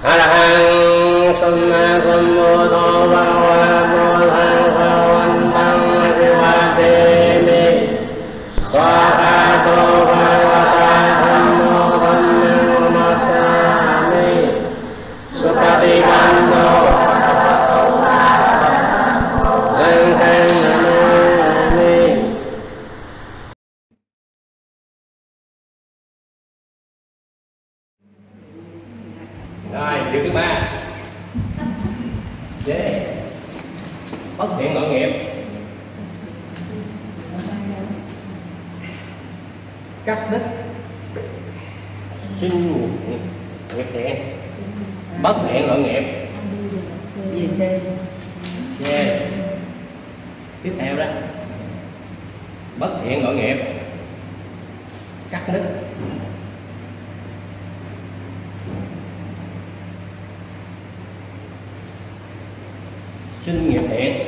a la hán samma sambuddho bhagavato bhagavantang aภิvādēmi svākāto bhagavata dhammō dhammang namස්සāmi sukatipanno rồi điều thứ ba D bất thiện ngọn nghiệp cắt đứt sinh nghiệp thiện bất thiện ngọn nghiệp C tiếp theo đó bất thiện ngọn nghiệp cắt đứt sinh nghiệp thiện.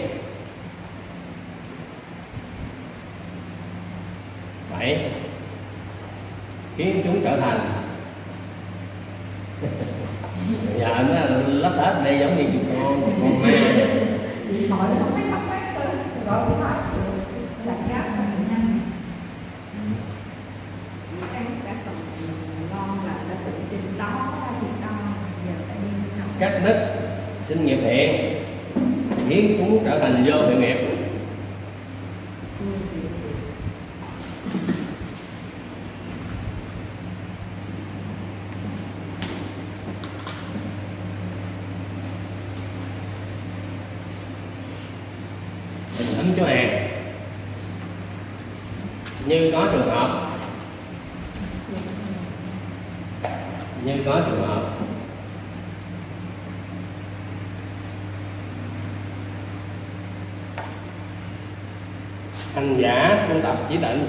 7 khiến chúng trở thành giờ nó lắp hết đây giống như con ma hỏi nó không thấy bắt bác thôi gọi cái hỏi đặt gác cho bệnh nhân các phần lo là đã tự tin đó thì to giờ tại đi cắt đứt sinh nghiệp thiện khiến chúng trở thành vô thiện nghiệp. Mình thấm chỗ hàng như có trường hợp hành giả tu tập chỉ tịnh,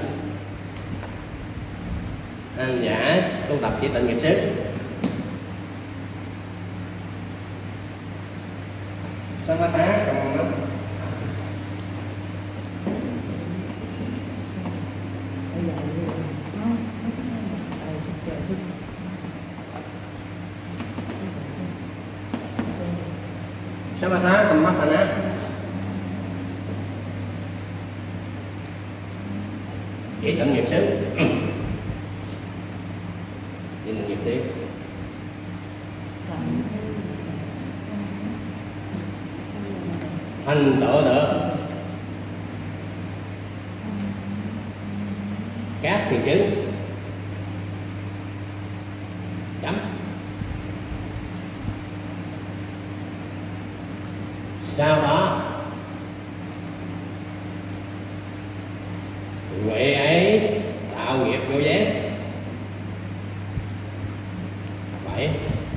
hành giả tu tập chỉ tịnh nghiệp xứ, samatha trong đó samatha kammatthana chỉ tịnh nghiệp xứ, chỉ tịnh nghiệp xứ. Thành tựu được các thiền chứng chấm. Sau đó huệ ấy tạo nghiệp vô gián. 7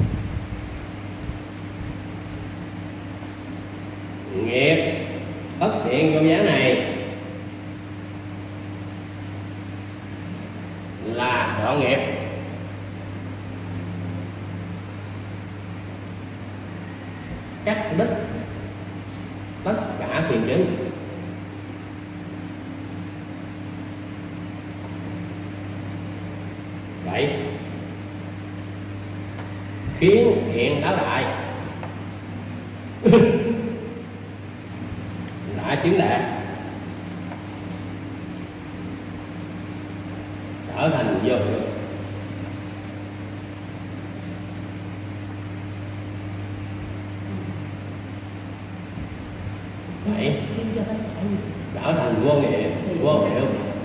nghiệp bất thiện vô gián này là đoạn nghiệp, cắt đứt tất cả thiền chứng. Vậy khiến hiện đáo đại đã chứng đạt trở thành vô hiệu. Vậy trở thành vô nghĩa, vô hiệu.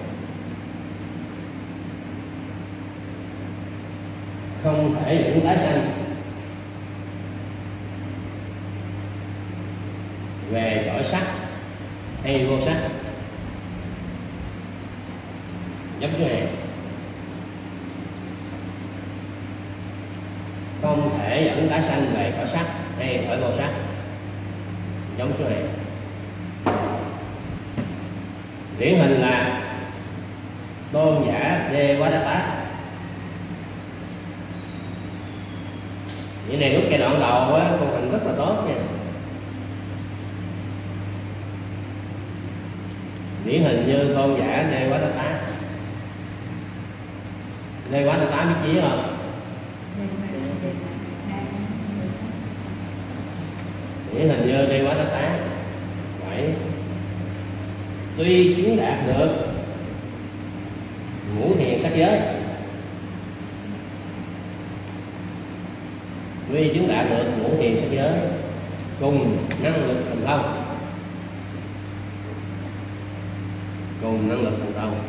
Không thể dẫn tái sanh về cõi sắc hay vô sắc. Giống như này không thể dẫn tái sanh về cõi sắc hay cõi vô sắc. Giống số này điển hình là tôn giả Devadatta. Vậy này lúc giai đoạn đầu á, tu hành rất là tốt nha. Điển hình như tôn giả Devadatta. Devadatta biết chí không? điển hình như đi quá tá tá. 7. Tuy chứng đạt được ngũ thiền sắc giới, tuy chứng đạt được ngũ thiền sắc giới cùng năng lực thần thông, cùng năng lực thần thông.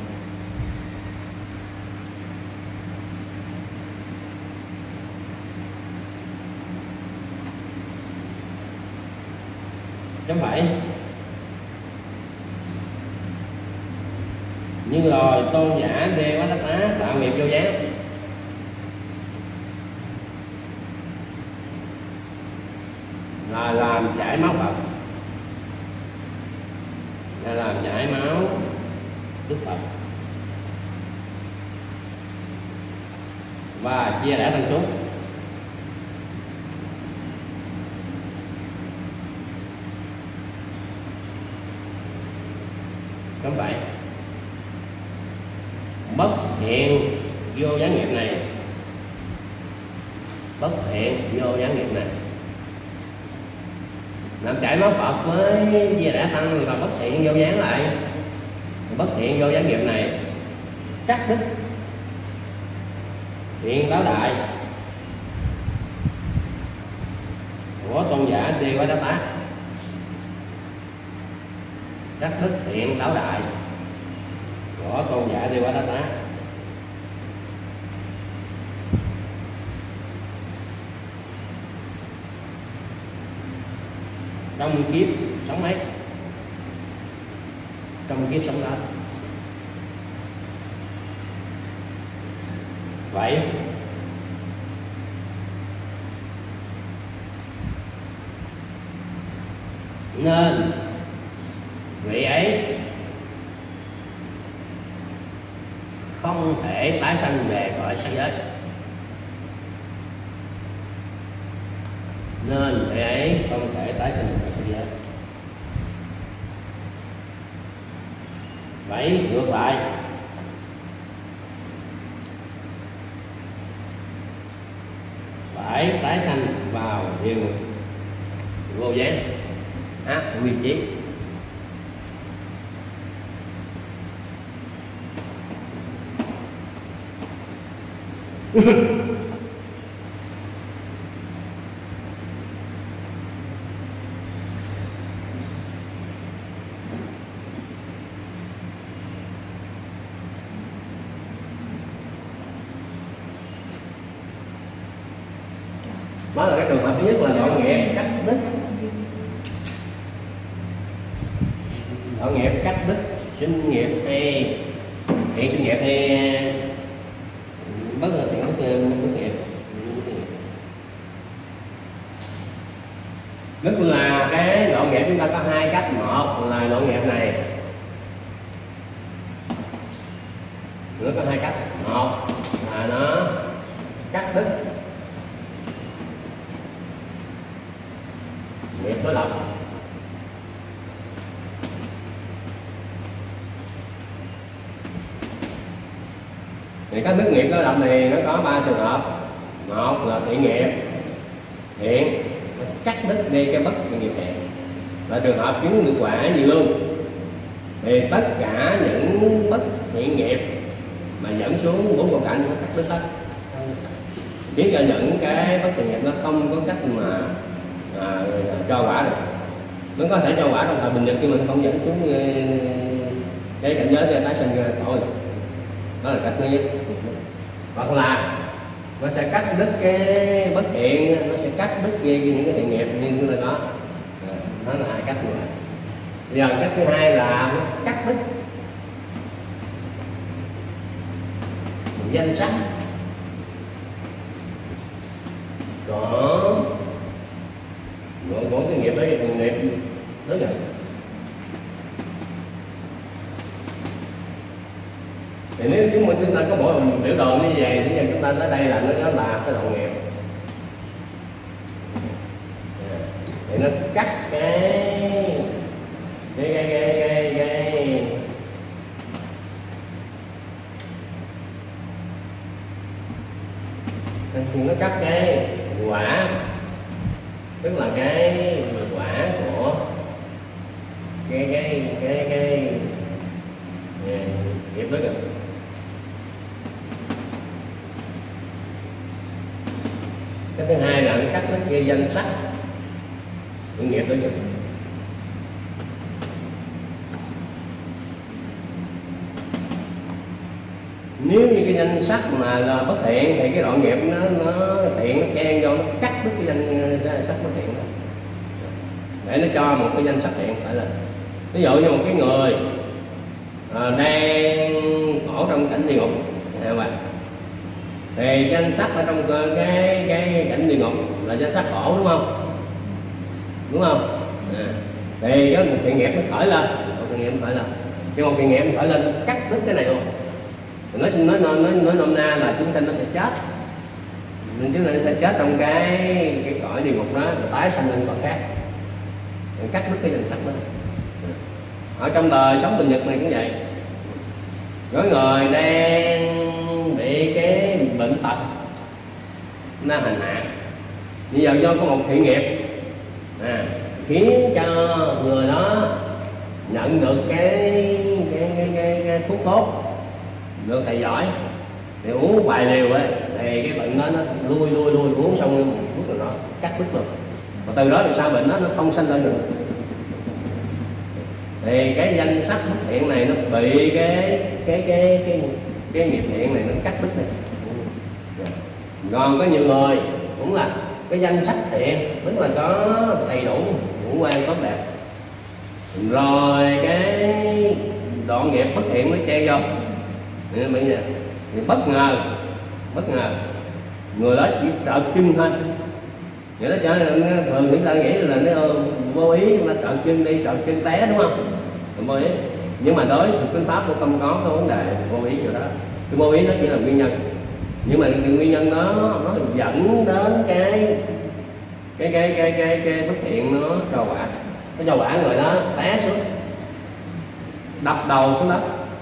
Chấm 7. Như rồi tôn giả Đê Quá Tất Tá tạo nghiệp vô gián, là làm chảy máu Phật, là làm chảy máu Đức Phật và chia rẽ tăng chúng. Chấm 7. Bất thiện vô gián nghiệp này, bất thiện vô gián nghiệp này làm chảy máu Phật với Di Đà Tăng là bất thiện vô gián lại. Bất thiện vô gián nghiệp này cắt đứt thiện báo đại của tôn giả Đê Quá Tất Tá, cắt đứt thiện báo đại của tôn giả Đê Quá Tất Tá. Trong kiếp sống ấy, trong kiếp sống đó. Vậy nên vị ấy không thể tái sanh về cõi sắc giới, nên vị ấy không thể tái sanh về cõi sắc giới. Vậy ngược lại, phải tái sanh vào địa ngục vô gián ác quy chí. Đó là cái trường hợp thứ nhất là đoạn nghiệp cắt đứt, đoạn nghiệp cắt đứt sinh nghiệp hay hiện sinh nghiệp hay bất thiện bất nghiệp. Tức là cái đoạn nghiệp chúng ta có hai cách, một là đoạn nghiệp này, nó có hai cách, một là nó cắt đứt nghiệp đối lập, thì các đức nghiệp đối lập này nó có ba trường hợp. Một là thiện nghiệp, thiện cắt đứt đi cái bất thiện nghiệp này, là trường hợp chứng được quả gì luôn. Thì tất cả những bất thiện nghiệp mà dẫn xuống bốn cuộc cảnh nó cắt đứt hết, khiến cho những cái bất thiện nghiệp nó không có cách mà cho quả được. Nó có thể cho quả trong thời bình nhật nhưng mà không dẫn xuống cái cảnh giới tái sinh thôi. Đó là cách thứ nhất. Hoặc là nó sẽ cắt đứt cái bất thiện, nó sẽ cắt đứt những cái thiện nghiệp như chúng ta có. Đó là hai cách như vậy. Bây giờ cách thứ hai là nó cắt đứt danh sắc của cái nghiệp đấy, nghiệp đó rồi. Thì nếu chúng ta có mỗi một biểu đồ như vậy thì chúng ta tới đây là nó là cái đoạn nghiệp, thì nó cắt cái nó cắt cái quả, tức là cái quả nghiệp đó kìa. Cái thứ hai là cắt đứt cái danh sách của nghiệp đó kìa. Nếu như cái danh sách mà là bất thiện thì cái đoạn nghiệp nó thiện nó chen vô, nó cắt đứt cái danh sách bất thiện đó để nó cho một cái danh sách thiện. Phải là ví dụ như một cái người đang khổ trong cảnh địa ngục thì danh sách ở trong cái cảnh địa ngục là danh sách khổ, đúng không? Đúng không? Thì cái một thiện nghiệp nó khởi lên, một thiện nghiệp nó khởi lên, cái một thiện nghiệp nó khởi lên cắt đứt cái này luôn. Nói nôm na là chúng sanh nó sẽ chết, nên chúng sanh sẽ chết trong cái cõi địa ngục đó, rồi tái sanh lên cõi khác, rồi cắt đứt cái danh sách đó. Ở trong đời sống bình nhật này cũng vậy, có người đang bị cái bệnh tật nó hành hạ, bây giờ do có một thiện nghiệp khiến cho người đó nhận được cái thuốc tốt, được thầy giỏi thì uống vài liều ấy, thì cái bệnh đó nó lui uống xong thuốc rồi nó cắt đứt luôn, và từ đó thì sao bệnh đó nó không sanh lên nữa. Thì cái danh sách bất thiện này nó bị cái nghiệp thiện này nó cắt đứt này. Còn có nhiều người cũng là cái danh sách thiện, tức là có đầy đủ ngũ quan tốt đẹp, rồi cái đoạn nghiệp bất thiện nó che vô. Bây giờ thì bất ngờ người đó chỉ trợt chân thôi, vậy đó cho nên thường chúng ta nghĩ là nó vô ý, chúng ta trợt chân đi, trợt chân té, đúng không? Vô ý, nhưng mà đối sự kinh pháp nó không có cái vấn đề vô ý rồi đó. Cái vô ý nó chỉ là nguyên nhân, nhưng mà cái nguyên nhân đó nó dẫn đến cái bất thiện nó cho quả, nó cho quả người đó té xuống, đập đầu xuống đất,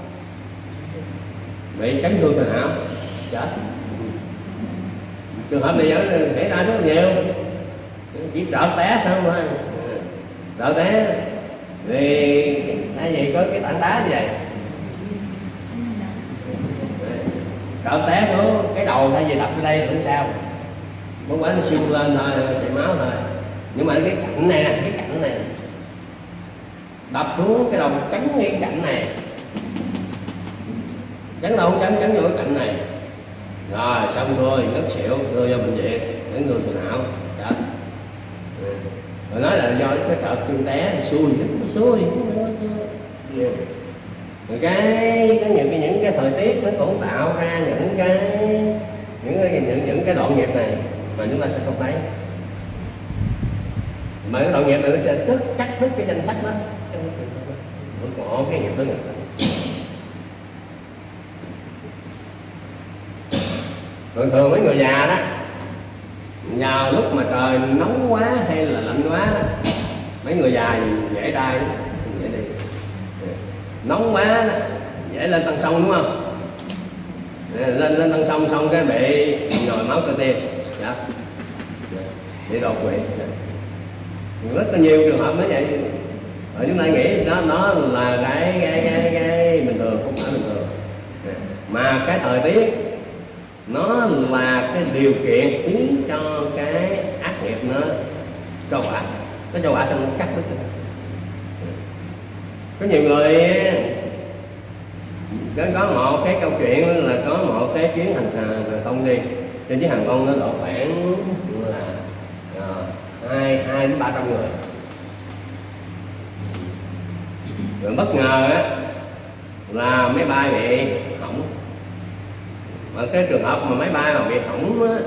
bị chấn thương sọ não, chết. Trường hợp này xảy ra rất nhiều, chỉ trợt té xong thôi, trợt té thì thay vì có cái tảng đá như vậy, trợt té xuống cái đầu thay vì đập ở đây không sao, không phải nó siêu lên thôi, chảy máu thôi, nhưng mà cái cạnh này nè, cái cạnh này đập xuống cái đầu cắn cái cạnh này, chắn đâu chắn vô cái cạnh này, rồi xong rồi ngất xỉu, đưa vào bệnh viện, chấn thương sọ não, chết. Rồi nói là do cái trợt chân té xui. Rồi những cái thời tiết nó cũng tạo ra những cái đoạn nghiệp này mà chúng ta sẽ không thấy, mà cái đoạn nghiệp này nó sẽ cắt đứt cái danh sách đó, cái nghiệp đó. Thường mấy người già đó, vào lúc mà trời nóng quá hay là lạnh quá đó, mấy người già dễ đai, dễ đi. Nóng quá đó, dễ lên tăng sông, đúng không? Lên tăng sông xong cái bị nhồi máu cơ tim, bị đột quỵ. Rất là nhiều trường hợp như vậy. Rồi chúng ta nghĩ đó nó là cái bình thường, không phải bình thường, mà cái thời tiết nó là cái điều kiện khiến cho cái ác nghiệp nó cho quả, nó cho quả xong nó cắt đứt. Có nhiều người có một cái câu chuyện là có một cái chuyến hàng không đi, trên chiếc hàng không nó độ khoảng là 200 đến 300 người, rồi bất ngờ á là máy bay bị hỏng. Mà cái trường hợp mà máy bay mà bị hỏng á,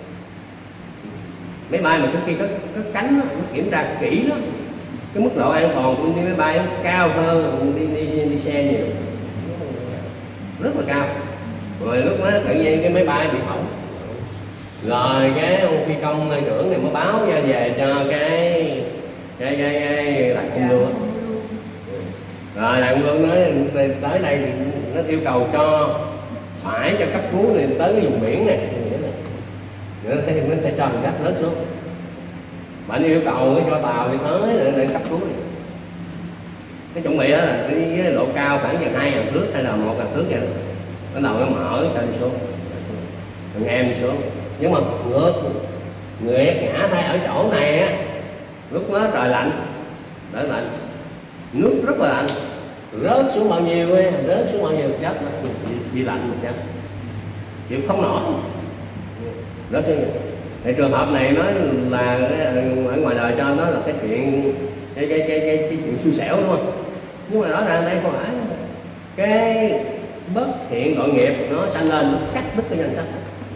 máy bay mà sau khi cất cánh á, nó kiểm tra kỹ đó, cái mức độ an toàn của đi máy bay nó cao hơn đi xe nhiều, rất là cao. Rồi lúc đó tự nhiên cái máy bay bị hỏng, rồi cái ông phi công trưởng này mới báo ra về cho cái lạc không lương. Rồi lạc không lương nói tới đây thì nó yêu cầu cho phải cho cấp cứu này tới cái vùng biển này, nó sẽ cho mình cách lớn xuống. Bạn yêu cầu cho tàu thì tới để cấp cứu này. cái chuẩn bị đó là cái độ cao khoảng chừng 2.000 thước hay là 1.000 thước vậy đó. Bắt đầu nó mở cho đi xuống, thằng em đi xuống. Nhưng mà người ngã thay ở chỗ này á, lúc đó trời lạnh, trời lạnh, nước rất là lạnh, rớt xuống bao nhiêu ấy, rớt xuống bao nhiêu chết bị lạnh mà chết, chịu không nổi. Rớt xuống. Thì trường hợp này nó là ở ngoài đời cho nó là cái chuyện cái chuyện xui xẻo đúng không? Nhưng mà rõ ràng đây không phải cái bất thiện tội nghiệp nó sanh lên, nó cắt đứt cái danh sách.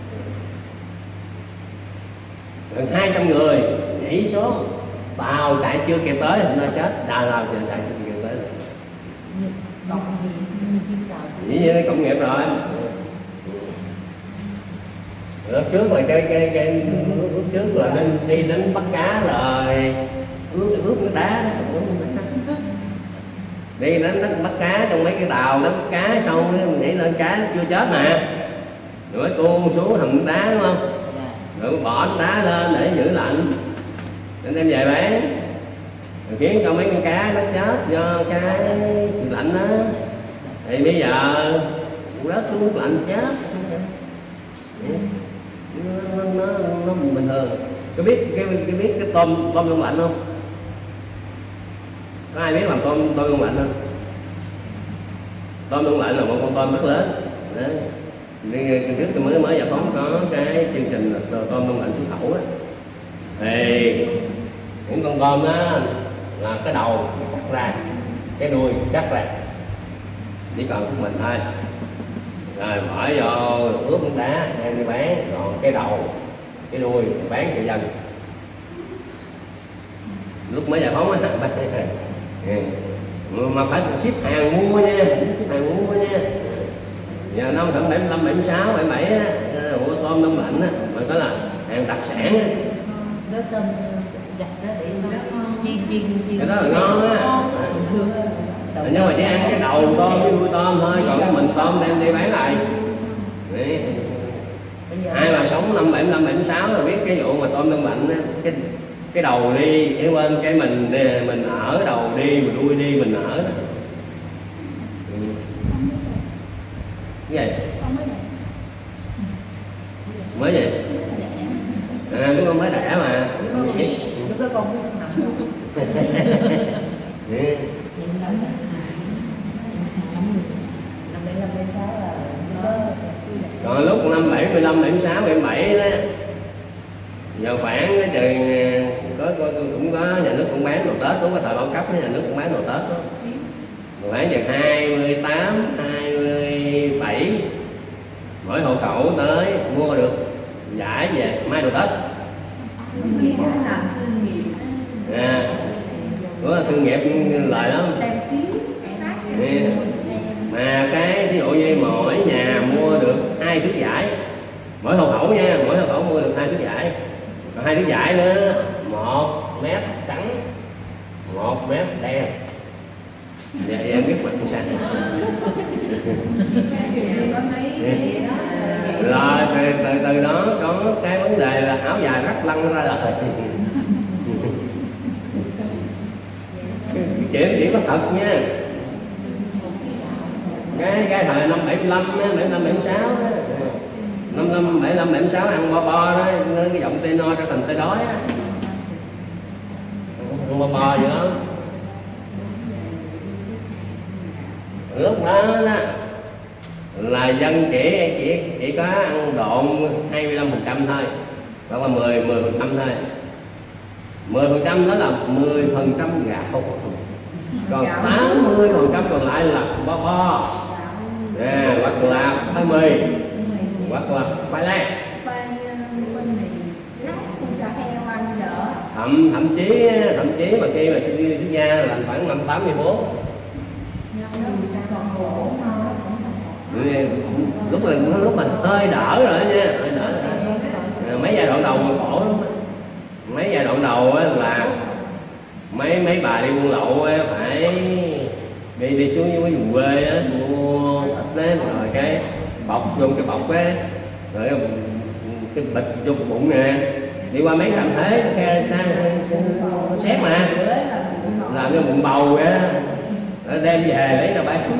Gần 200 người nhảy xuống, tàu chạy chưa kịp tới nó chết, đào chạy chưa kịp tới. Dĩ nhiên cộng nghiệp rồi. Lúc trước là cái lúc trước là nên đi đánh bắt cá rồi ướp cái đá đó. Đi đánh bắt cá trong mấy cái tàu đánh bắt cá xong nhảy lên cá chưa chết nè, rồi mới tuôn xuống hầm đá đúng không, rồi bỏ đá lên để giữ lạnh nên đem về bán, rồi khiến cho mấy con cá nó chết do cái sự lạnh đó. Thì bây giờ rớt xuống nước lạnh chết, nó bình thường. Có biết cái tôm đông lạnh không? Có ai biết làm tôm đông lạnh không? Tôm đông lạnh là một con tôm rất lớn. Đấy. Trước tôi mới giải phóng có cái chương trình là tôm đông lạnh xuất khẩu á. Thì những con tôm đó là cái đầu cắt ra, cái đuôi cắt ra, chỉ còn của mình thôi. Rồi bỏ vô ướp nước đá đem đi bán, còn cái đầu cái đuôi bán cho dân. Lúc mới giải phóng á mà phải ship hàng mua nha, ship hàng mua nha. Giờ năm 75, 76, 77 á, ủa tôm đông lạnh á, mà có là hàng đặc sản á. Đó tôm gạch đó để chiên. Cái đó là ngon á. Nhưng mà chỉ ăn cái đầu tôm với đuôi tôm thôi, còn cái mình tôm đem đi bán lại. Đấy. Ai mà sống năm 75, 76 là biết cái vụ mà tôm đông lạnh á, cái đầu đi, cái bên cái mình ở đầu đi, mình đuôi đi, mình ở đó. Cái gì? Mới gì? À, cái con mới đẻ mà. Lúc đó con biết còn lúc năm 75, 76, 77 đó, giờ khoảng cái chừng cũng có nhà nước cũng bán đồ Tết, cũng có thời bao cấp nhà nước cũng bán đồ Tết đó. Khoảng chừng 28, 27 mỗi hộ khẩu tới mua được giải về mai đồ Tết. Làm thương nghiệp. Đó là thương nghiệp lời lắm. Mà cái ví dụ như mỗi nhà mua được 2 thước vải, mỗi hộ khẩu nha, mỗi hộ khẩu mua được 2 thước vải, còn 2 thước vải nữa 1 mét trắng, 1 mét đen. Dạ em biết mặt sao. Rồi từ đó có cái vấn đề là áo dài rách lăn ra đời. Chuyện có thật nha. Cái thời năm 75 á, 75 76 á. 75 76 ăn bo đó, cái giọng tê no cho thành tê đói á. Ăn bo vậy đó. Lúc đó là dân chỉ có ăn độn 25% thôi, hoặc là 10% thôi. 10% đó là 10% gạo, còn 80% còn lại là bo hoặc là khoai mì hoặc là khoai lang. Thậm chí mà khi mà sinh xuất gia là khoảng năm 84. Lúc mình hơi đỡ rồi nha, hơi đỡ rồi. Mấy giai đoạn đầu mà khổ lắm. Mấy giai đoạn đầu là mấy bà đi buôn lậu phải đi xuống với vùng quê á, mua thịt đó, rồi cái bọc vô cái bọc á, rồi cái bịch vô cái bụng nè, đi qua mấy trạm thế xe mà làm cái bụng bầu á, đem về lấy ra bán.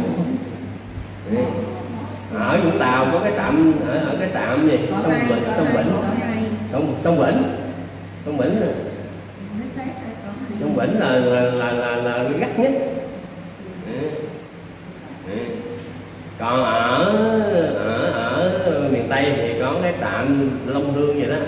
Ở Vũng Tàu có cái trạm ở cái trạm gì sông Vĩnh nữa. Sông Vĩnh là gắt nhất. Còn ở miền Tây thì có cái trạm Long Hương vậy đó.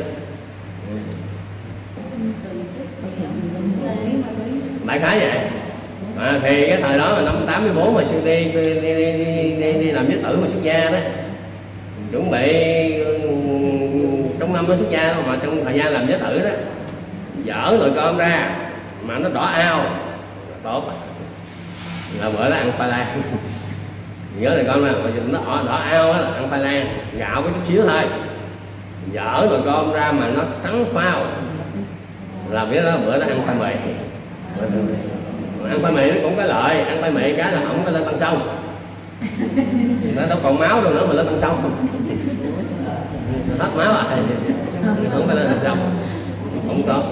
Đại khái vậy. Thì cái thời đó là năm 84 mà Xuân đi làm giới tử mà xuất gia đó, chuẩn bị trong năm nó xuất gia mà trong thời gian làm giới tử đó dở nồi cơm ra mà nó đỏ ao tốt là bữa đó ăn khoai lang. Nhớ là con mà nó đỏ ao là ăn khoai lang gạo có chút xíu thôi, dở nồi cơm ra mà nó trắng phao là biết đó bữa đó ăn khoai mì. Ăn khoai mì nó cũng có lợi, ăn khoai mì cái là không có lên tăng sông, nó đâu còn máu đâu nữa mà lên tăng sông, hết máu rồi không có lên tăng sông, không có.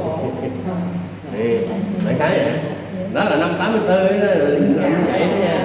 Đại khái vậy đó là năm 84 đó, vậy đó nha.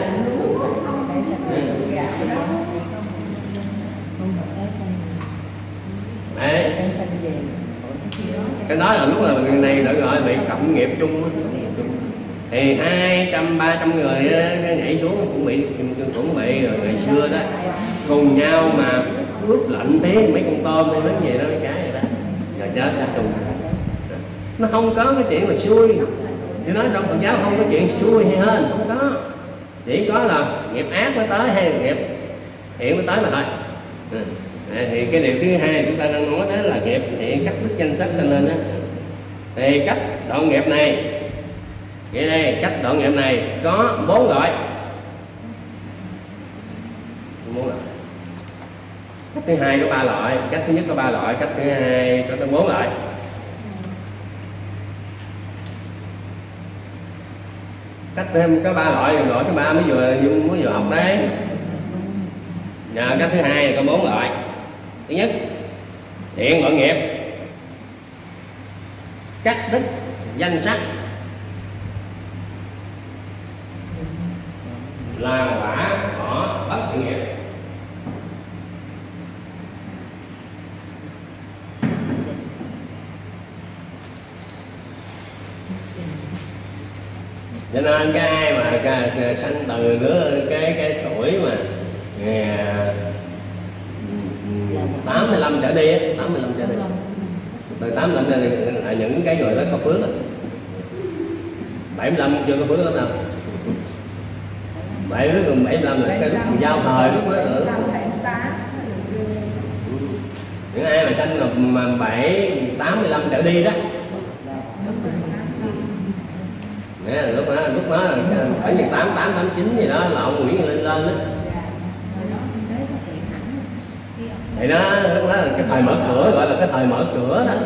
Đấy. Cái đó là lúc là người này đã gọi bị cộng nghiệp chung thì 200-300 người nhảy xuống cũng bị rồi ngày xưa đó cùng nhau mà ướp lạnh tiếng mấy con tôm hay mấy gì đó mấy cái vậy đó rồi chết ra chung. Nó không có cái chuyện là xui, chứ nói trong Phật giáo không có chuyện xui hay hên, không có, chỉ có là nghiệp ác mới tới hay nghiệp thiện mới tới mà thôi. Thì cái điều thứ hai chúng ta đang nói đó là nghiệp thiện cắt đứt danh sách cho nên đó thì cách đoạn nghiệp này vậy đây, cách đoạn nghiệp này có 4 loại. Cách thứ hai có 3 loại, cách thứ nhất có 3 loại, cách thứ hai có 4 loại. Cách thêm có 3 loại, loại thứ 3 mới vừa học đấy. Và cách thứ hai là có 4 loại. Thứ nhất, thiện đoạn nghiệp cắt đứt danh sách là quả bỏ bất thiện nghiệp. Cho nên cái ai mà sanh từ cái tuổi mà 85 trở đi, 85 trở đi, từ 85 là những cái người đó có phước. 75 chưa có phước lắm đâu. 75 là cái lúc giao thời lúc đó. Những ai mà sanh mà 85 trở đi đó, lúc đó là phải 88, 89 gì đó là ông Nguyễn lên đó. Thì đó lúc đó là cái thời mở cửa, gọi là cái thời mở cửa đó.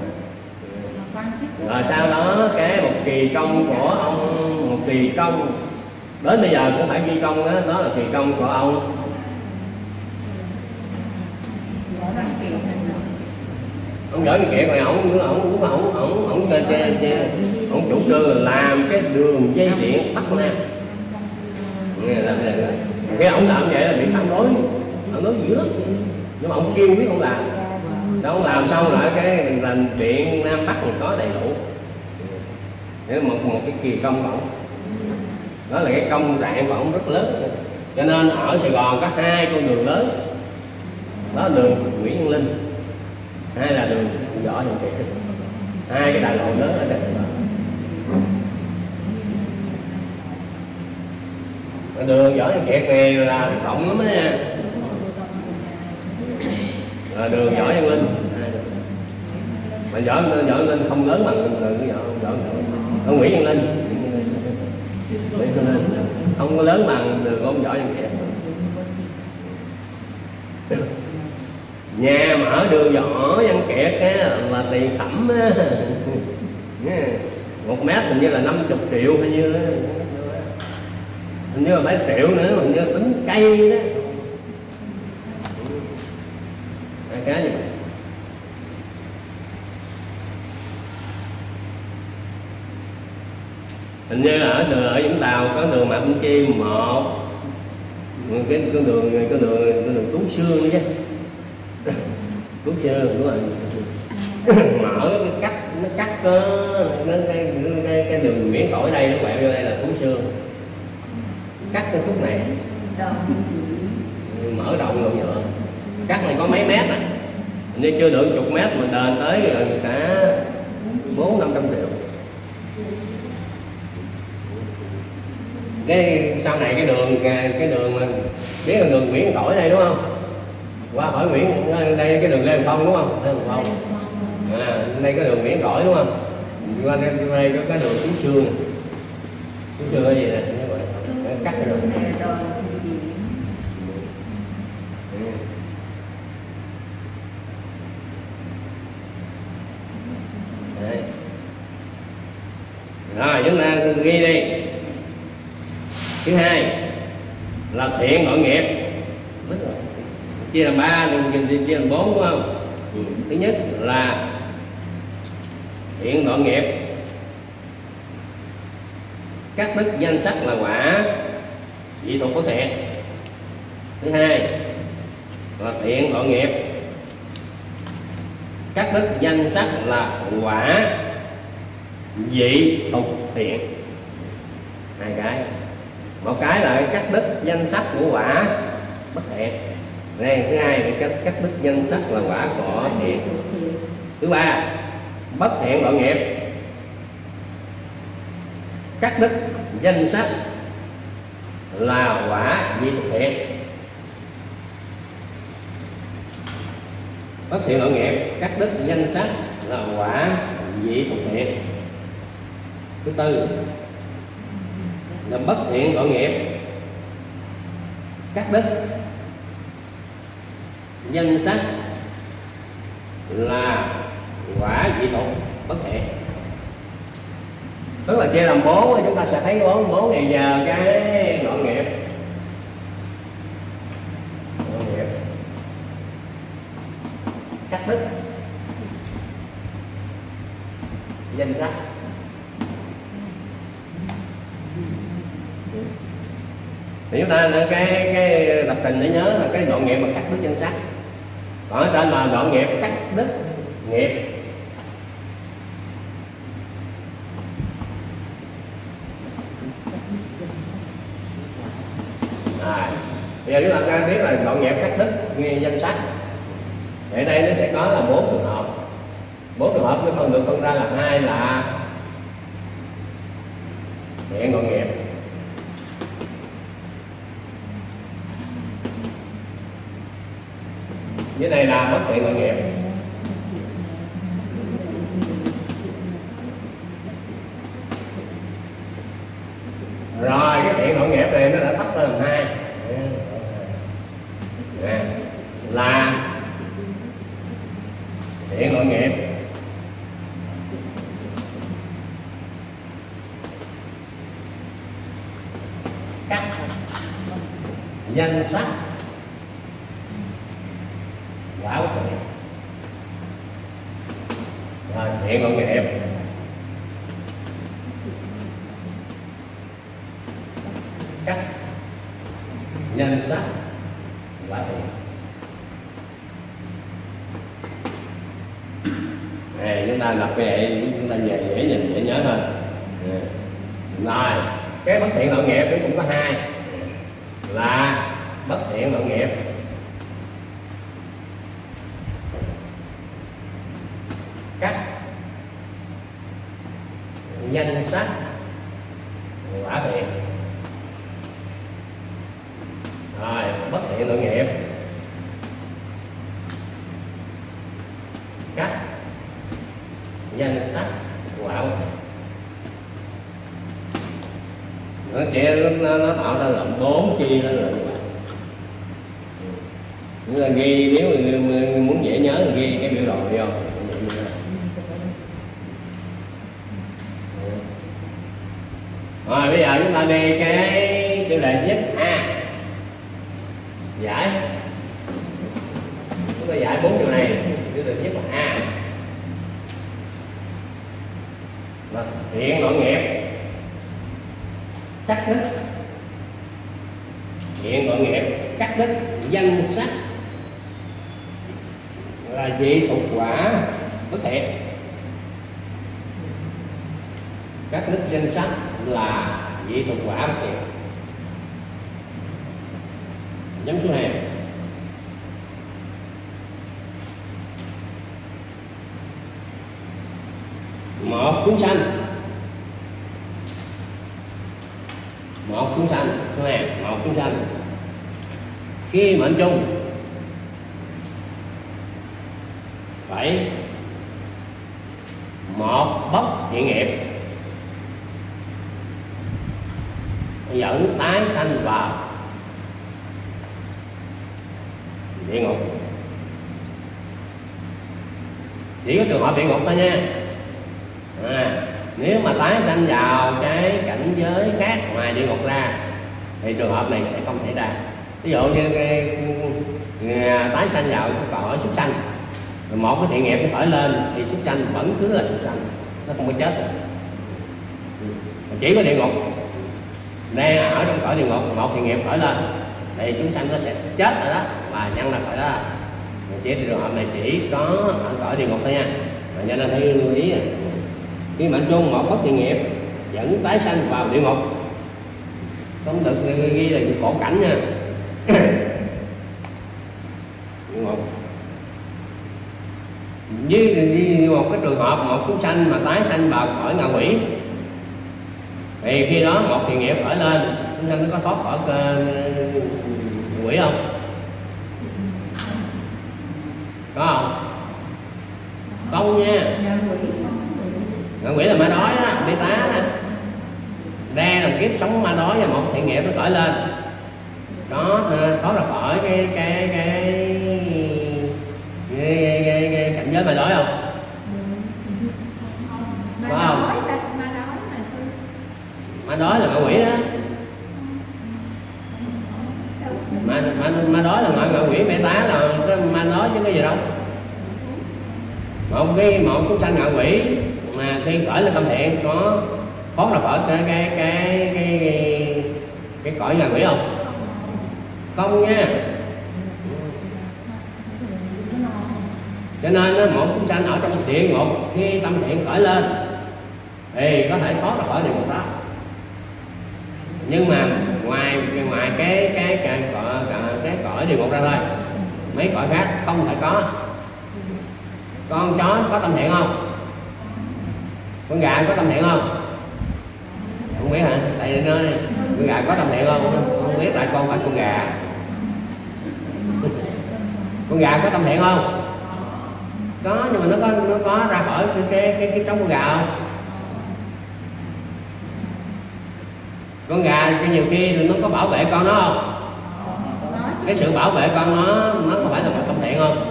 Rồi sau đó cái một kỳ công của ông, một kỳ công đến bây giờ cũng phải ghi công đó, đó là kỳ công của ông Võ Văn Kiệt. Rồi ông chủ trương là làm cái đường dây điện Bắc Nam. Cái ông làm vậy là bị phản đối dữ lắm, nhưng mà ông kiên quyết không làm. Sao ông làm xong rồi cái làm điện Nam Bắc thì có đầy đủ. Để một cái kỳ công của ông, đó là cái công trạng của ông rất lớn. Cho nên ở Sài Gòn có 2 con đường lớn, đó là đường Nguyễn Văn Linh, hai là đường Võ Văn Kiệt, 2 cái đại lộ lớn ở Sài Gòn. Đường Võ Văn Kiệt này là rộng lắm đó nha. Rồi đường Võ Văn Linh, mà Võ Văn Linh không lớn bằng đường cái ông Nguyễn Văn Linh, không có lớn bằng đường ông Võ Văn Kiệt. Nhà mà ở đường Võ Văn Kiệt là tiền thẩm á. 1 mét hình như là 50 triệu hay như hình như là 7 triệu nữa, hình như tính cây đó. Cái gì Hình như ở Vũng Tàu có đường Mạc Đĩnh Chi 1, cái đường Tú Xương nữa chứ. Tú Xương đúng rồi. Mở nó cắt cái đường Nguyễn Trỗi đây, nó quẹo vô đây là Tú Xương, cắt cái khúc này mở rộng lộ nhựa, cắt này có mấy mét à, nhưng chưa được chục mét mà đền tới gần cả 400-500 triệu. Cái sau này cái đường mà biết là đường Nguyễn Trỗi đây đúng không, qua khỏi Nguyễn đây cái đường Lê Hồng Phong đúng không, Lê Hồng Phong đây cái đường Nguyễn Trỗi đúng không, qua đây có cái đường Tú Xương, Tú Xương cái gì nè, cắt cái đường này rồi. Rồi chúng ta ghi đi. Thứ hai là thiện nội nghiệp, chia làm 3, chia làm 4 đúng không? Thứ nhất là thiện nội nghiệp, cắt đứt danh sắc là quả, dị tục có thiện. Thứ hai là thiện nội nghiệp, cắt đứt danh sắc là quả, dị tục thiện. Hai cái, một cái là cắt đứt danh sắc của quả bất thiện, đây thứ hai là cắt đứt danh sắc là quả của thiện. Thứ ba bất thiện nội nghiệp, cắt đứt danh sắc là quả dị tục thiện. Bất thiện nội nghiệp, cắt đứt danh sắc là quả dị tục thiện. Thứ tư là bất thiện nội nghiệp, cắt đứt danh sắc là quả dị tục bất thiện. Tức là chia làm 4, chúng ta sẽ thấy 4 này giờ cái nội nghiệp. Cắt đứt danh sắc, thì chúng ta cái lập trình để nhớ là cái đoạn nghiệp mà cắt đứt danh sắc, còn ở trên là đoạn nghiệp cắt đứt nghiệp. Bây giờ chúng ta biết là đoạn nghiệp cắt đứt danh sắc, thì ở đây nó sẽ có là 4 trường hợp. 4 trường hợp nếu phân được phân ra là 2 là thiện đoạn nghiệp, dưới đây là bất thiện đoạn nghiệp. Rồi cái thiện đoạn nghiệp này nó đã tách ra làm 2 là thiện đoạn nghiệp, cắt danh sắc quả bất thiện. Rồi thiện đoạn nghiệp, cắt danh sắc quả thiện. Chúng ta đọc cái này chúng ta về dễ nhìn dễ nhớ hơn. Rồi cái bất thiện đoạn nghiệp nó cũng có 2 là bất thiện đoạn nghiệp, cắt danh sắc quả thiện. Rồi bất thiện đoạn nghiệp, cắt danh sắc quả bất thiện. Nó tạo ra làm 4 chia lên là như là ghi, nếu muốn dễ nhớ thì ghi cái biểu đồ đi không. Rồi bây giờ chúng ta đi cái tiêu đề thứ nhất A, giải. Chúng ta giải 4 điều này. Tiêu đề thứ nhất là A là thiện đoạn nghiệp, cắt đứt hiện tội nghiệp, cắt đứt danh sách là vị thuộc quả bất thiện. Cắt đứt danh sách là vị thuộc quả bất thiện. Chấm số 2. Một chúng sanh, một chúng sanh, số 2, một chúng sanh khi mệnh chung phải một bất thiện nghiệp dẫn tái sanh vào địa ngục. Chỉ có trường hợp địa ngục thôi nha. Nếu mà tái sanh vào cái cảnh giới khác ngoài địa ngục ra thì trường hợp này sẽ không xảy ra. Ví dụ như tái sanh vào cõi súc sanh, một cái thiện nghiệp nó khởi lên thì súc sanh vẫn cứ là súc sanh, nó không có chết rồi. Chỉ có địa ngục đang ở trong cõi địa ngục, một thiện nghiệp khởi lên thì chúng sanh nó sẽ chết rồi đó, và nhân là phải đó. Chỉ trường hợp này chỉ có ở cõi địa ngục thôi nha. Cho nên phải lưu ý khi mệnh chung một bất thiện nghiệp dẫn tái sanh vào địa ngục, không được ghi là khổ cảnh nha. Địa ngục với một cái trường hợp một chúng sanh mà tái sanh vào cõi ngạ quỷ thì khi đó một thiện nghiệp khởi lên, chúng sanh nó có thoát khỏi quỷ không? Có không? Không nha. Ngạ quỷ là ma đói đó, bị tá đó. Đa làm kiếp sống ma đói và một thiện nghiệp nó khởi lên, đó thoát ra khỏi cái cảnh giới ma đói không? Có không? Ma đói là ngạ quỷ đó. Ma đói là ngạ quỷ, mẹ tá là cái ma đói chứ cái gì đâu. Một chúng sanh ngạ quỷ mà khi khởi lên tâm thiện có thoát ra khỏi cái cõi ngạ quỷ không? Không nha. Cho nên một chúng sanh ở trong địa ngục khi tâm thiện khởi lên thì có thể thoát ra khỏi địa ngục đó. Nhưng mà ngoài cái cõi địa ngục ra thôi, mấy cõi khác không thể có. Con chó có tâm thiện không? Con gà có tâm thiện không? Không biết hả? Tại vì nói con gà có tâm thiện không? Không biết, tại con phải con gà. Con gà có tâm thiện không? Có, nhưng mà nó có ra khỏi cái trống con gà không? Con gà nhiều khi nó có bảo vệ con nó không? Cái sự bảo vệ con nó có phải là một tâm thiện không?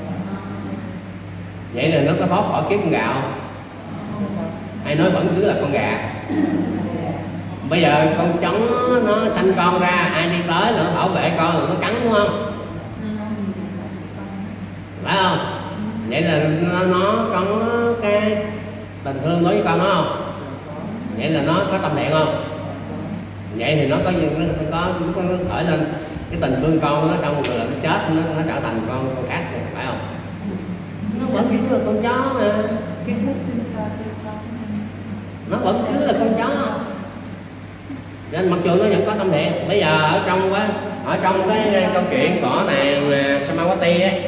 Vậy là nó có thoát khỏi kiếp con gà không? Hay nói vẫn cứ là con gà? Bây giờ con trống nó sanh con ra, ai đi tới là nó bảo vệ con rồi nó cắn đúng không? Phải không? Vậy là nó có cái tình thương đối với con nó không? Vậy là nó có tâm thiện không? Vậy thì nó có khởi lên cái tình thương con nó, xong rồi nó chết, nó trở thành con khác rồi, phải không? Nó vẫn cứ là con chó mà, nó vẫn cứ là con chó. Nên mặc dù nó vẫn có tâm thiện. Bây giờ ở trong cái câu chuyện của nàng Samawati ấy,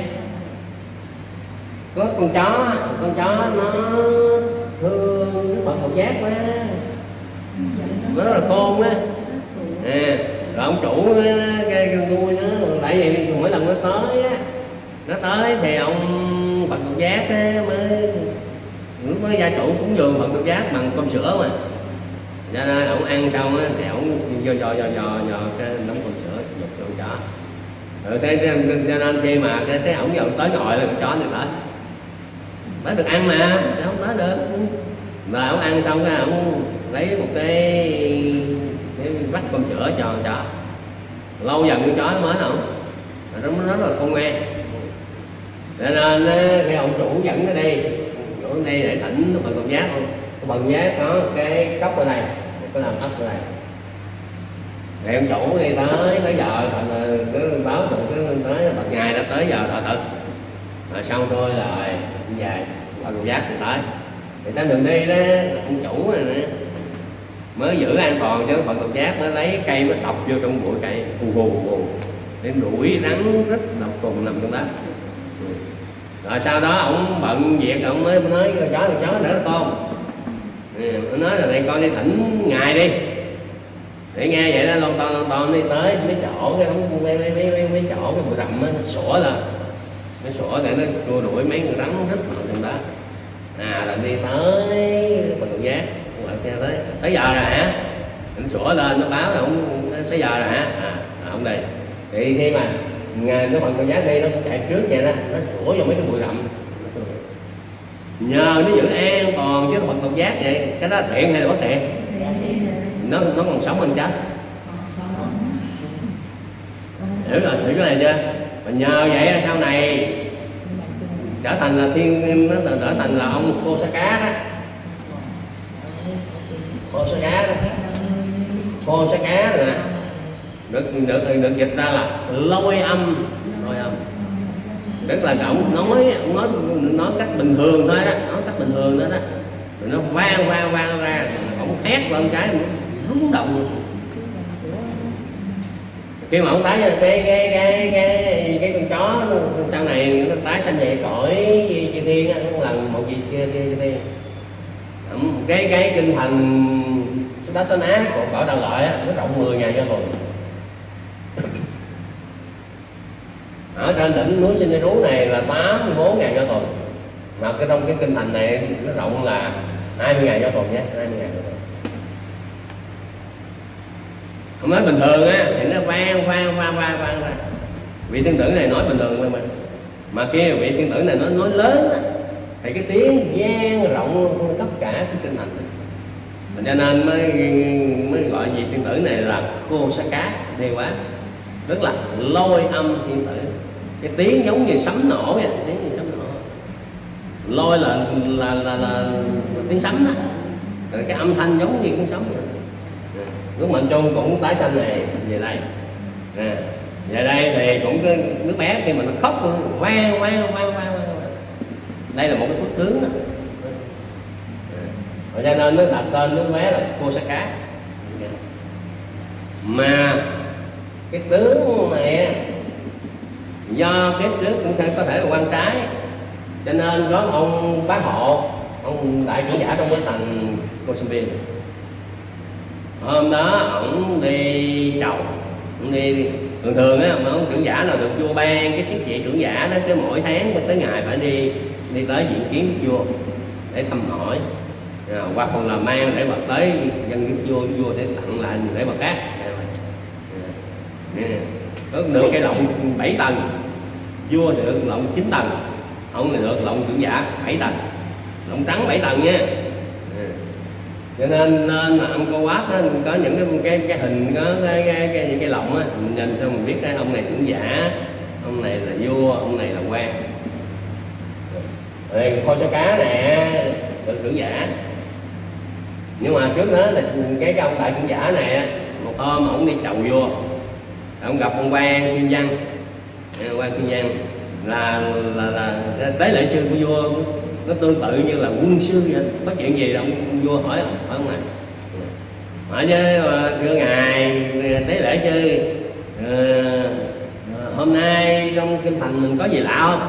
có con chó nó thương Phật Bồ Giác quá, nó rất là khôn á. Rồi ông chủ cái nuôi nó, tại vì mỗi lần nó tới thì ông Phật Bồ Giác mới lúc đó gia chủ cúng dường Phật Bồ Giác bằng cơm sữa mà, cho nên ông ăn xong thì ông dò cái nóng cơm sữa dục cho con chó. Rồi thế cho nên khi mà cái ông vào tới ngồi là con chó này tới được ăn mà sao không tới được. Rồi ông ăn xong cái ông lấy một cái vắt cơm sữa cho con chó. Lâu dần con chó nó mới không, nó rất là không nghe. Cho nên cái ông chủ dẫn nó đi để thỉnh Phật Bồ Giác không. Phật Bồ Giác có cái cốc ở đây, có làm cốc ở đây, thì ông chủ đi tới giờ cứ báo cứ tới bật ngày đã tới giờ thờ thực rồi xong thôi rồi về qua Cầu Giác thì tới thì tới đường đi đó ông chủ này nè mới giữ an toàn chứ Phật Cầu Giác mới lấy cây mới đập vô trong bụi cây hù để đuổi rắn rít độc trùng nằm trong đó. Rồi sau đó ông bận việc ông mới nói con chó đỡ con nó nói là này con đi thỉnh ngài đi để nghe vậy đó lon ton đi tới mấy chỗ cái mấy chỗ cái bụi rậm nó sủa lên nó sủa để nó xua đuổi mấy người rắn rít vào trong đó rồi đi tới Phật Cầu Giác tới giờ rồi hả nó sủa lên nó báo là ông tới giờ rồi hả ông đi thì khi mà nó Phật Cầu Giác đi nó chạy trước vậy đó nó sủa vào mấy cái bụi rậm nhờ nó giữ an toàn chứ Phật Cầu Giác vậy cái đó thiện hay là bất thiện? Nó còn sống hơn chết hiểu rồi hiểu cái này chưa mà nhờ vậy sau này trở thành là nó trở thành là ông Cô Sa Cá đó Cô Sa Cá nè được dịch ra là lôi âm tức là ông nói cách bình thường thôi đó nói cách bình thường đó rồi nó vang ra ông hét lên cái rúng động luôn. Khi mà ông tái cái con chó sau này nó tái sanh về cõi chư thiên á cũng là một gì chư thiên cái kinh thành Đá Sa Ná của cõi Đạo Lợi á nó rộng 10.000 cho tuần. Ở trên đỉnh núi Sinh Rú này là 84.000 cho tuần mà trong cái kinh thành này nó rộng là 20.000 cho tuần nhé 20.000 cho tuần. Không nói bình thường á thì nó vang ra vị thiên tử này nói bình thường thôi mà kia vị thiên tử này nói lớn á thì cái tiếng vang rộng tất cả cái kinh thành này. Cho nên mới gọi vị thiên tử này là Cô Sa Cá Đê Quá tức là lôi âm thiên tử cái tiếng giống như sấm nổ vậy tiếng như sấm nổ lôi là tiếng sấm đó rồi cái âm thanh giống như tiếng sấm vậy. Nước Mạnh Trung cũng tái sanh này về đây về đây thì cũng cái đứa bé khi mà nó khóc vang đây là một cái phước tướng đó. Cho nên nó đặt tên đứa bé là Cô Sa Cá mà cái tướng này do kiếp trước cũng có thể là quan trái cho nên có ông Bá Hộ ông đại trưởng giả trong cái thành Cô Sơn Biên hôm đó ổng đi chầu ổng đi thường á mà ông trưởng giả nào được vua ban cái chức vị trưởng giả đó cứ mỗi tháng tới ngày phải đi tới diện kiến vua để thăm hỏi hoặc còn là mang để bật tới dân nước vua để tặng lại để bật cát được cái lộng 7 tầng vua được lộng 9 tầng ông này được lộng trưởng giả 7 tầng lộng trắng 7 tầng nha cho nên là ông Cô Quát đó, có những cái hình có những cái lộng á mình nhìn xong mình biết cái ông này trưởng giả ông này là vua ông này là quan rồi Cô Sa Cá nè được trưởng giả nhưng mà trước đó là cái ông đại trưởng giả này một hôm ổng đi chầu vua ông gặp ông quan chuyên văn là tế lễ sư của vua nó tương tự như là quân sư vậy có chuyện gì ông vua hỏi ông này hỏi với thưa ngài tế lễ sư hôm nay trong kinh thành mình có gì lạ không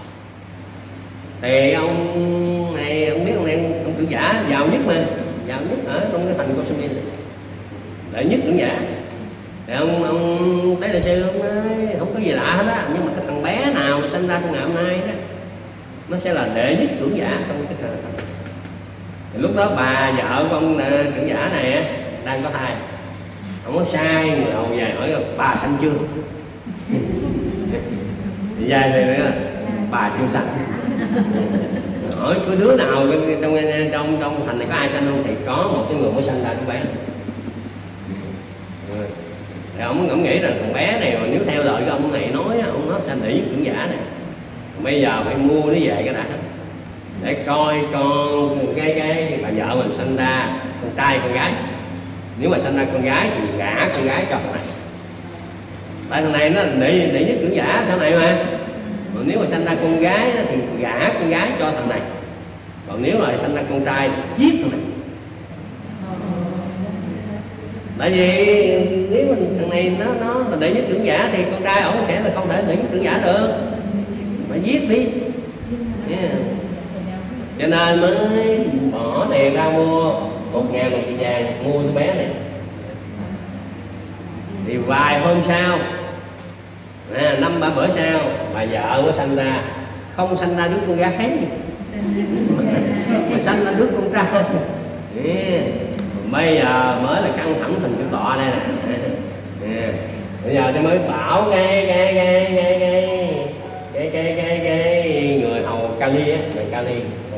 thì ông này ông biết ông trưởng giả giàu nhất ở trong cái thành Cô Sơn Biên đệ nhất trưởng giả thì ông tế lễ sư ông nói không có gì lạ hết á nhưng mà cái thằng bé nào sinh ra trong ngày hôm nay đó nó sẽ là đệ nhất trưởng giả trong cái thành thì lúc đó bà vợ của ông trưởng giả này đang có thai ông có sai người hầu về hỏi bà sanh chưa thì về thì bà chưa sanh hỏi có đứa nào trong thành này có ai sanh không thì có một cái người mới sanh ra đứa bé thì ông nghĩ rằng thằng bé này mà nếu theo lời của ông này nói ông nó sanh đệ nhất trưởng giả này bây giờ phải mua nó về cái đã để coi con cái bà vợ mình sanh ra con trai con gái Nếu mà sanh ra con gái thì gả con gái cho thằng này, tại thằng này nó đệ nhất trưởng giả sau này mà. Còn nếu mà sanh ra con gái thì gả con gái cho thằng này, còn nếu mà sanh ra con trai thì giết thằng này. Tại vì nếu mà thằng này nó là đệ nhất trưởng giả thì con trai ổng sẽ là không thể đệ nhất trưởng giả được, phải giết đi. Yeah. Cho nên mới bỏ tiền ra mua 1.000 đồng tiền vàng mua đứa bé này. Thì vài hôm sau, 5-3 bữa sau, bà vợ mới sanh ra, không sanh ra đứa con gái mà sanh ra đứa con trai. Yeah. Bây giờ mới là căng thẳng thành cái tọa đây nè. Yeah. Bây giờ tôi mới bảo cái người hầu Kali á, người Kali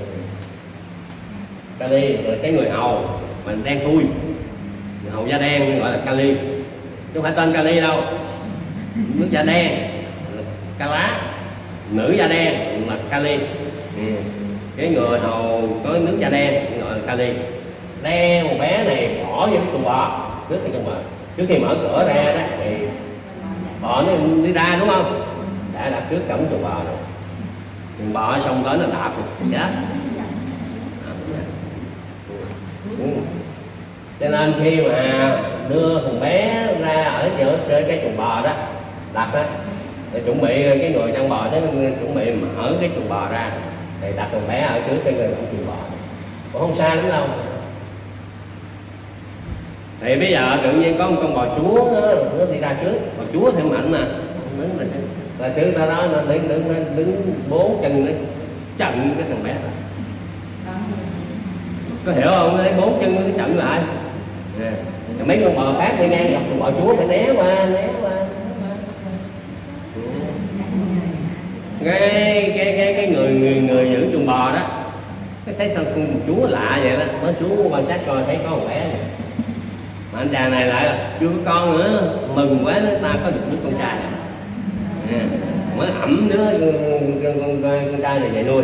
là cái người hầu mình đen thui, người hầu da đen gọi là Kali, chứ không phải tên Kali đâu. Nước da đen là Kala, nữ da đen là Kali. Cái người hầu có nước da đen gọi là Kali, đem một bé này bỏ vô chuồng bò trước khi trong bò, trước khi mở cửa ra đó thì bò nó đi ra đúng không, đã đặt trước cổng chuồng bò rồi, chuồng bò xong tới nó đạp thì chết. Cho nên khi mà đưa thằng bé ra ở giữa cái chuồng bò đó đặt đó, để chuẩn bị cái người trong bò đó chuẩn bị mở cái chuồng bò ra thì đặt thằng bé ở trước cái người trong chuồng bò, cũng không xa lắm đâu. Thì bây giờ tự nhiên có một con bò chúa nó đi ra trước, bò chúa theo mạnh nè, đứng là trước đó nó đứng 4 chân nó chặn cái thằng bé. Có hiểu không? Lấy 4 chân nó chặn lại. Mấy con bò khác đi ngang gặp con bò chúa phải né qua. Cái người giữ chuồng bò đó, cái thấy sao con chúa lạ vậy đó, mới xuống quan sát coi thấy có một bé này. Mà anh chàng này lại là chưa có con nữa, mừng quá nó ta có được đứa con trai. Mới ẩm đứa con trai này về nuôi.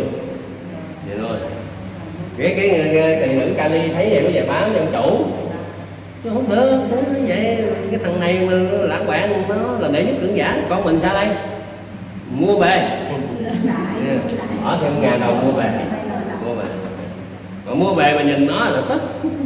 Cái tỳ nữ Kali thấy vậy mới về báo cho ông chủ, chứ không được vậy. Cái thằng này mà lãng quạng, nó là đệ nhất trưởng giả, con mình sao đây? Mua về, bỏ thêm 1.000 đồng mua về. Còn mua về mà nhìn nó là tức.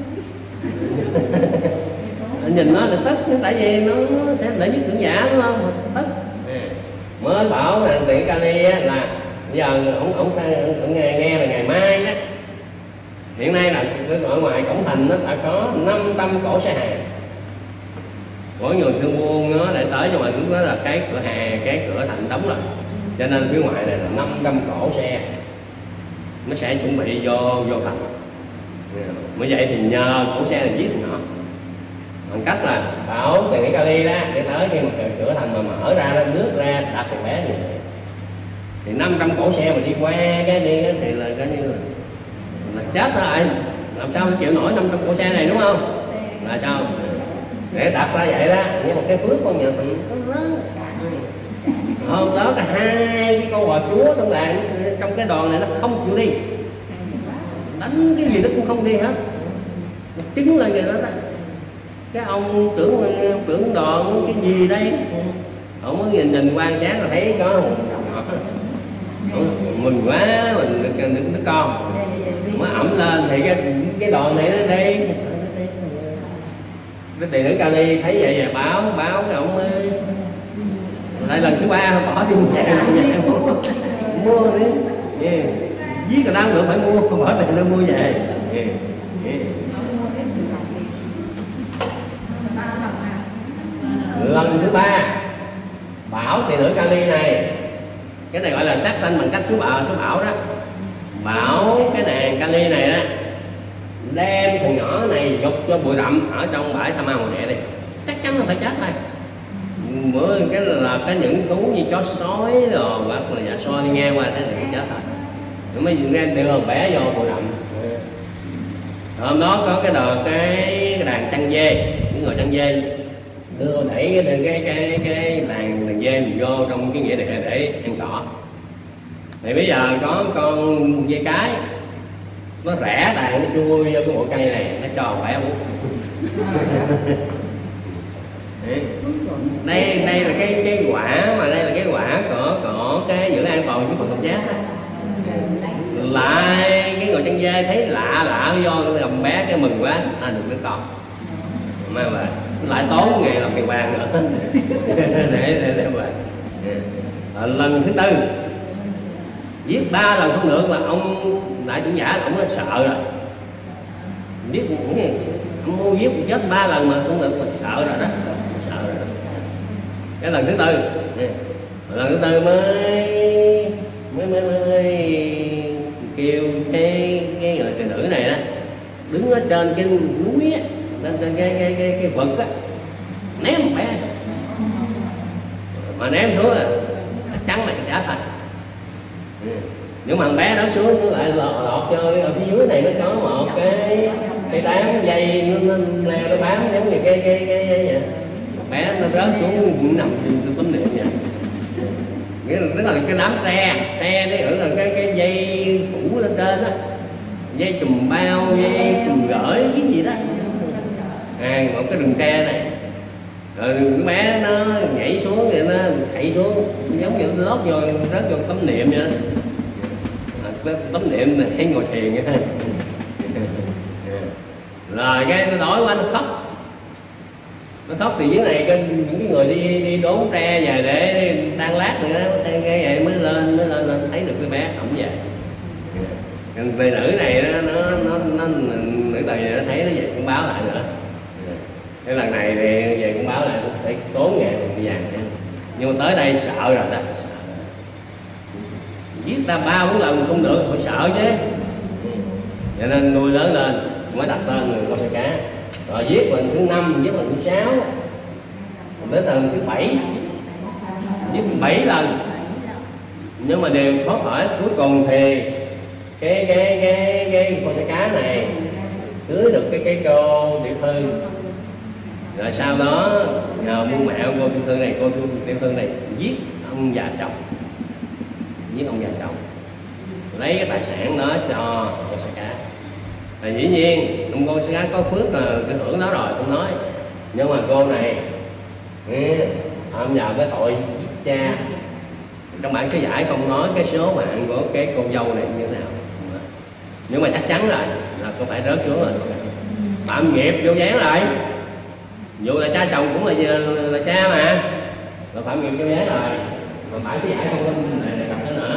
Nhìn nó là tức, tại vì nó sẽ đệ nhất trưởng giả đúng không? Tức. Mới bảo là tỳ Kali là bây giờ ông nghe là ngày mai đó, hiện nay là ở ngoài cổng thành nó đã có 500 cổ xe hàng, mỗi người thương buôn nó để tới, nhưng mà lúc đó là cái cửa hàng, cái cửa thành đóng rồi, cho nên phía ngoài này là 500 cổ xe nó sẽ chuẩn bị vô thành. Mới vậy thì nhờ cổ xe này giết nó bằng cách là bảo tỳ Kali đó để tới khi mà cửa thành mà mở ra, nó nước ra đặt thằng bé gì thì 500 cổ xe mà đi qua cái đi thì là coi như là chết rồi, làm sao chịu nổi 500 cổ xe này đúng không? Là sao để đặt ra vậy đó, nhưng mà cái phước con nhà mình nó lớn. Hôm đó cả 2 cái con bò chúa trong làng, trong cái đoàn này nó không chịu đi, đánh cái gì nó cũng không đi hết, chứng là vậy đó. Cái ông trưởng đoàn cái gì đây, ông mới nhìn quan sát là thấy có một nhỏ, mừng quá, mình đứa con mới ẩm lên thì cái đoàn này nó đi. Cái tỳ nữ Kali thấy vậy và báo cái ông lại lần thứ 3 bỏ đi về mua đi, giết người ta không được phải mua, không bỏ tiền đâu mua về. Lần thứ 3 bảo tỳ nữ Kali này, cái này gọi là sát sanh bằng cách số bảo đó, bảo cái nàng Kali này đó đem thằng nhỏ này dục cho bụi rậm ở trong bãi Tha Ma Mồ Địa đi, chắc chắn là phải chết thôi. Bữa cái là cái những thú như chó sói rồi hoặc là dạ soi đi ngang qua thế thì chết rồi, nó mới nghe đưa bé vô bụi rậm. Hôm đó có cái đàn chăn dê, những người chăn dê đưa đẩy cái đàn dê mình vô trong cái nghĩa địa để ăn cỏ. Thì bây giờ có con dê cái nó rẽ đàn nó chui vô cái bộ cây này nó cho khỏe uống. Đây là cái quả, mà đây là cái quả của cái dự án bầu với Phật Học Giác đó. Lại cái người chân dê thấy lạ vô nó gầm bé cái mừng quá được đứa con mà lại tốn nghề làm tiền bàn nữa. để mà lần thứ tư giết 3 lần không được là ông đại trưởng giả là ông nó sợ rồi, giết ông mua giết chết 3 lần mà không được mà sợ rồi đó, sợ rồi đó. Cái lần thứ tư, lần thứ tư mới kêu cái người phụ nữ này đó đứng ở trên cái núi á, trên cái vực á, ném bé mà ném xuống là chắc chắn là trả thành. Nhưng mà bé đó xuống nó lại lọt cho ở phía dưới này nó có một cái đám dây nó leo nó bám giống như cái vậy. Bé nó rớt xuống nằm trên tấm niệm vậy. Nghĩa là tức là cái đám tre đấy ở là cái dây phủ lên trên đó, dây chùm bao, dây chùm gửi cái gì đó, một cái rừng tre này. Rồi cái bé nó nhảy xuống vậy, nó thảy xuống giống như nó lót vô rớt vô tấm niệm vậy. Tấm niệm này hay ngồi thiền vậy. Rồi cái nó đói quá nó khóc thì dưới này những cái người đi đốn tre về để tan lát nữa, cái vậy mới lên thấy được cái bé ổng về. Người nữ này nó nữ tỳ nó thấy nó về cũng báo lại nữa. Cái lần này thì về cũng báo lại để tốn nghề tiền vàng. Nhưng mà tới đây sợ rồi đó, giết ta 3-4 lần không được phải sợ chứ. Cho nên nuôi lớn lên mới đặt tên người con sợi cá. Rồi giết lần thứ 5, giết lần thứ 6, đến lần thứ 7, giết 7 lần. Nhưng mà điều khó hỏi cuối cùng thì cái con sợi cá này cưới được cái cô tiểu thư. Rồi sau đó nhờ buôn mẹ cô tiểu thư này, giết ông già chồng, lấy cái tài sản đó cho con sợi cá. Và dĩ nhiên ông con sợi cá có phước là cái hưởng đó rồi không nói, nhưng mà cô này phạm vào cái tội giết cha. Trong bản sớ giải không nói cái số mạng của cái cô dâu này như thế nào, nhưng mà chắc chắn rồi là cô phải rớt xuống rồi. Phạm nghiệp vô dán lại, dù là cha chồng cũng là cha mà, là phạm nghiệp vô dán rồi. Mà bản sớ giải không lên đề cập tới nữa.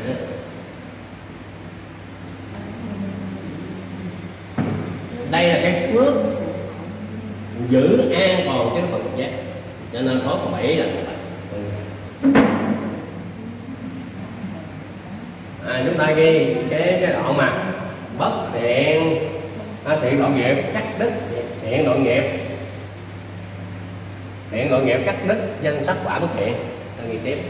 Đây là cái phước giữ an toàn cho Phật giác, cho nên có 7 là chúng ta ghi cái đoạn mà bất thiện thiện đoạn nghiệp cắt đứt, thiện đoạn nghiệp cắt đứt danh sắc quả bất thiện. Ta ghi tiếp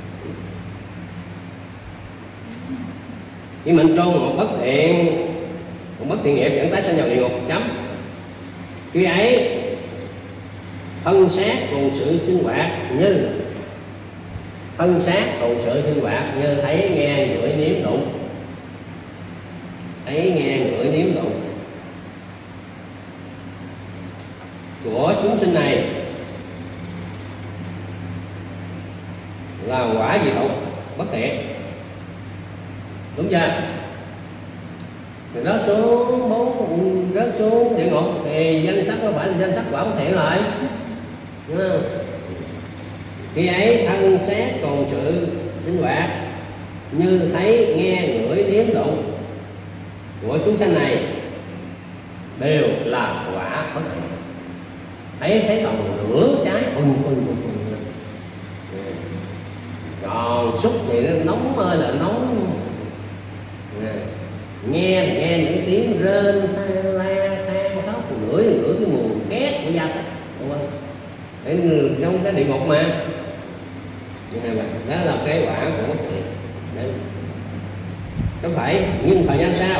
khi mình chôn một bất thiện nghiệp dẫn tới sanh vào địa ngục chấm. Khi ấy thân xác cùng sự sinh hoạt như thấy nghe ngửi nếm đụng, của chúng sinh này là quả diệt lục bất thiện. Đúng chưa? Thì rớt xuống địa ngục thì danh sắc nó phải là danh sắc quả bất thiện lại. Khi ấy thân xác còn sự sinh hoạt như thấy nghe ngửi nếm đụng của chúng sanh này đều là quả bất thiện. Thấy còn lửa cháy bùng. Còn xúc thì nó nóng ơi là nóng. Nghe những tiếng rên la than khóc, ngửi cái mùi khét của da thịt, đúng không? Để trong cái địa ngục mà. Đó là cái quả của bất thiện. Đấy. Không phải, nhưng thời gian sau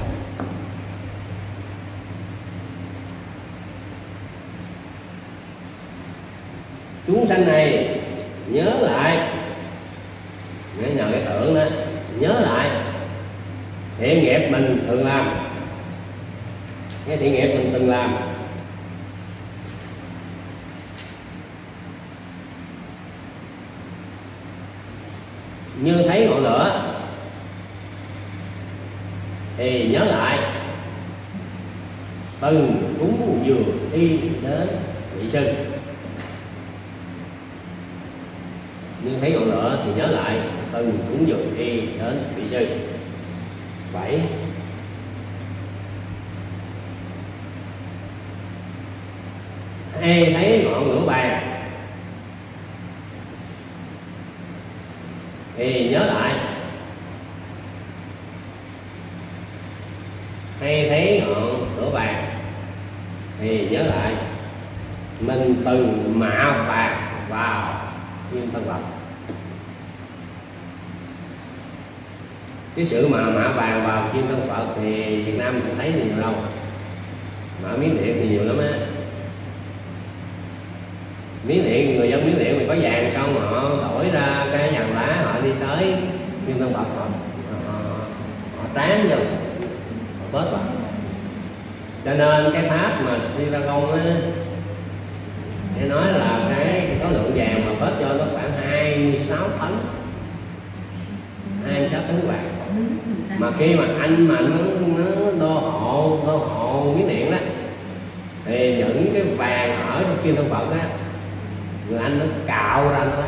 chúng sanh này nhớ lại, nhờ cái tưởng đó, nhớ lại thiện nghiệp mình thường làm, cái thiện nghiệp mình từng làm. Như thấy ngọn lửa thì nhớ lại từng cúng dường thi đến vị sư. Như thấy ngọn lửa thì nhớ lại từng cúng dường thi đến vị sư. 7. Hay thấy ngọn lửa bàn thì nhớ lại hay thấy ngọn lửa bàn thì nhớ lại mình từng mạ vàng vào kim thân Phật. Cái sự mà mạ vàng vào kim thân Phật thì Việt Nam mình thấy nhiều đâu, mà Miến Điện thì nhiều lắm á. Miến Điện, người dân Miến Điện thì có vàng xong họ đổi ra cái vàng lá, họ đi tới kim thân Phật, họ tráng vô, họ bớt vào. Cho nên cái pháp mà Siragon á, để nói là cái có lượng vàng mà bớt cho nó khoảng 26 tấn, 26 tấn vàng. Mà khi mà anh mà nó đô hộ Miến Điện đó, thì những cái vàng ở trong kim thân Phật á, người anh nó cạo ra nó lấy.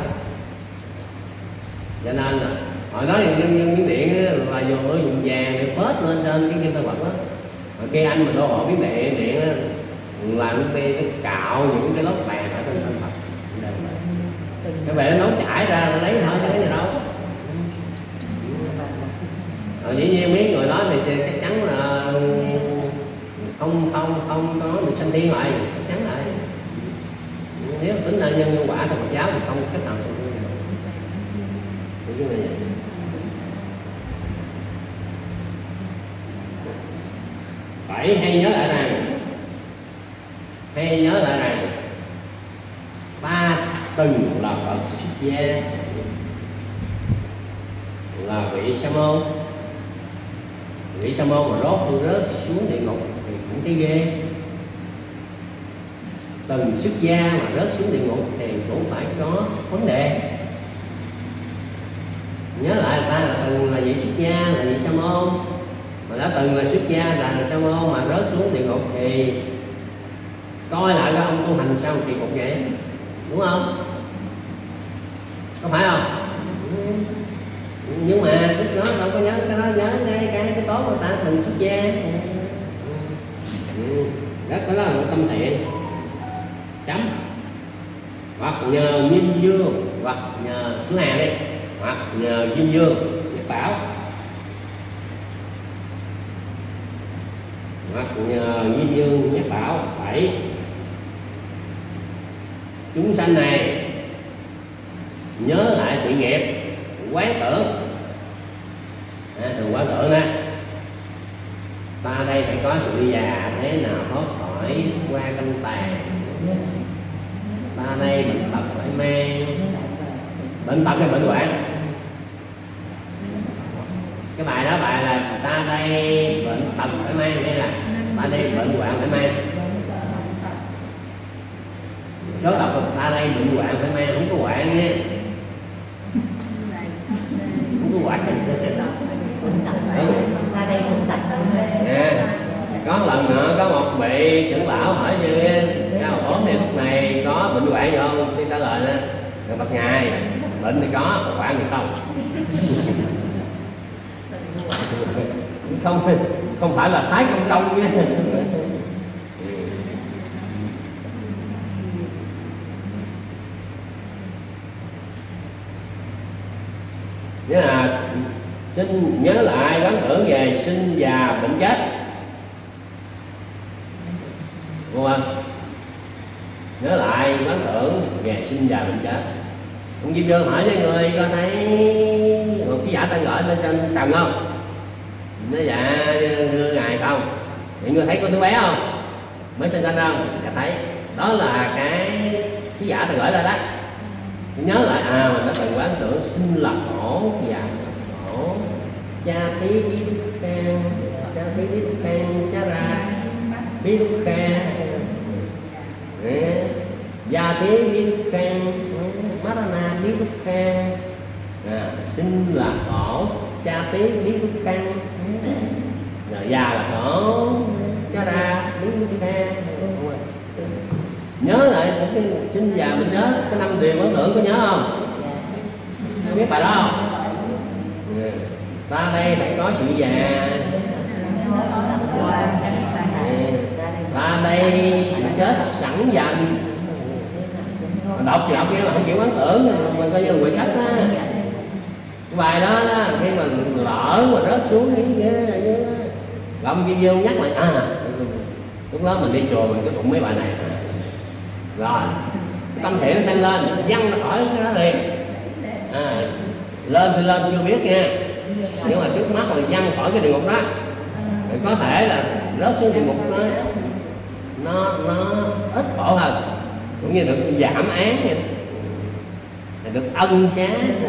Cho nên là hồi đó nhân dân Miến Điện là dùng vàng để bớt lên trên cái kim thân Phật đó. Mà khi anh mà đô hộ Miến Điện á, là nó cạo những cái lót vàng ở trên thân Phật. Cái về nó nấu chảy ra lấy thôi chứ cái gì đâu. Dĩ nhiên mấy người đó thì chắc chắn là không có được sanh thiên lại, chắc chắn lại. Nếu tính là nhân quả của Phật giáo thì không cách nào sanh thiên được. Phải hay nhớ lại rằng ta từng là Phật xuất gia, là vị Sa môn. Vị Sa môn mà rớt xuống địa ngục thì cũng thấy ghê. Từng xuất gia mà rớt xuống địa ngục thì cũng phải có vấn đề. Nhớ lại ta là từng là vị xuất gia, là vị Sa môn, mà đã từng là xuất gia là Sa môn mà rớt xuống địa ngục thì coi lại các ông tu hành sao kỳ cục vậy, đúng không? Có phải không? Nhưng mà nó đâu có nhớ cái đó, nhớ cái tốt người ta từng xuất gia. Đó là một tâm thiện. Chấm. Hoặc nhờ Diêm Dương, hoặc nhờ thứ hai đi, hoặc nhờ Diêm Dương Nhất Bảo, hoặc nhờ Diêm Dương Nhất Bảo. 7. Chúng sanh này nhớ lại thiện nghiệp, quán tưởng. Thường quán tưởng đó, ta đây phải có sự già thế nào thoát khỏi qua canh tàn, ta đây bệnh tật phải mang, bệnh tật hay bệnh hoạn. Cái bài đó bài là ta đây bệnh tật phải mang hay là ta đây bệnh hoạn phải mang? Số đọc là ta đây bệnh hoạn phải mang, không có hoạn nha, không có hoạn. Có lần nữa có một vị trưởng lão hỏi sư sao ốm thì lúc này có bệnh hoạn gì không? Sư trả lời đó, Phật ngài bệnh thì có, hoạn thì không. Không phải là Thái Công nha. Nghĩa là xin nhớ lại quán tưởng về sinh già bệnh chết, đúng không? Nhớ lại quán tưởng về sinh già bệnh chết. Ông Diêm Dương hỏi với người có thấy một sứ giả ta gọi lên trên trần không? Nói dạ thưa ngài không. Thì người thấy có đứa bé không? Mới sinh ra không? Dạ thấy. Đó là cái sứ giả ta gọi lên đó. Nhớ lại mình đã từng quán tưởng sinh là khổ, già là khổ, cha tí bí đúc khang, cha tí bí đúc khang, cha ra bí đúc kha, gia thế bí đúc khang, marana bí đúc khang, sinh là khổ, cha tí bí đúc khang, già là khổ, cha ra bí đúc khang. Nhớ lại cái sinh già mình nhớ cái 5 điều ấn tượng, có nhớ không? Biết bài đó không? Ta đây phải có sự già, ta đây sự chết sẵn dần. Đọc nhưng mà không chịu ấn tưởng, mình coi như quyển sách á. Cái bài đó khi mà lỡ mà rớt xuống nghĩ ghê gom video nhắc lại lúc đó mình đi chùa mình có tụng mấy bài này rồi tâm thể nó sanh lên, văng nó khỏi cái đó liền. Lên thì lên chưa biết nha, nhưng mà trước mắt là văng khỏi cái địa ngục đó. Thì có thể là rớt xuống địa ngục nó ít khổ hơn, cũng như được giảm án vậy, được ân xá.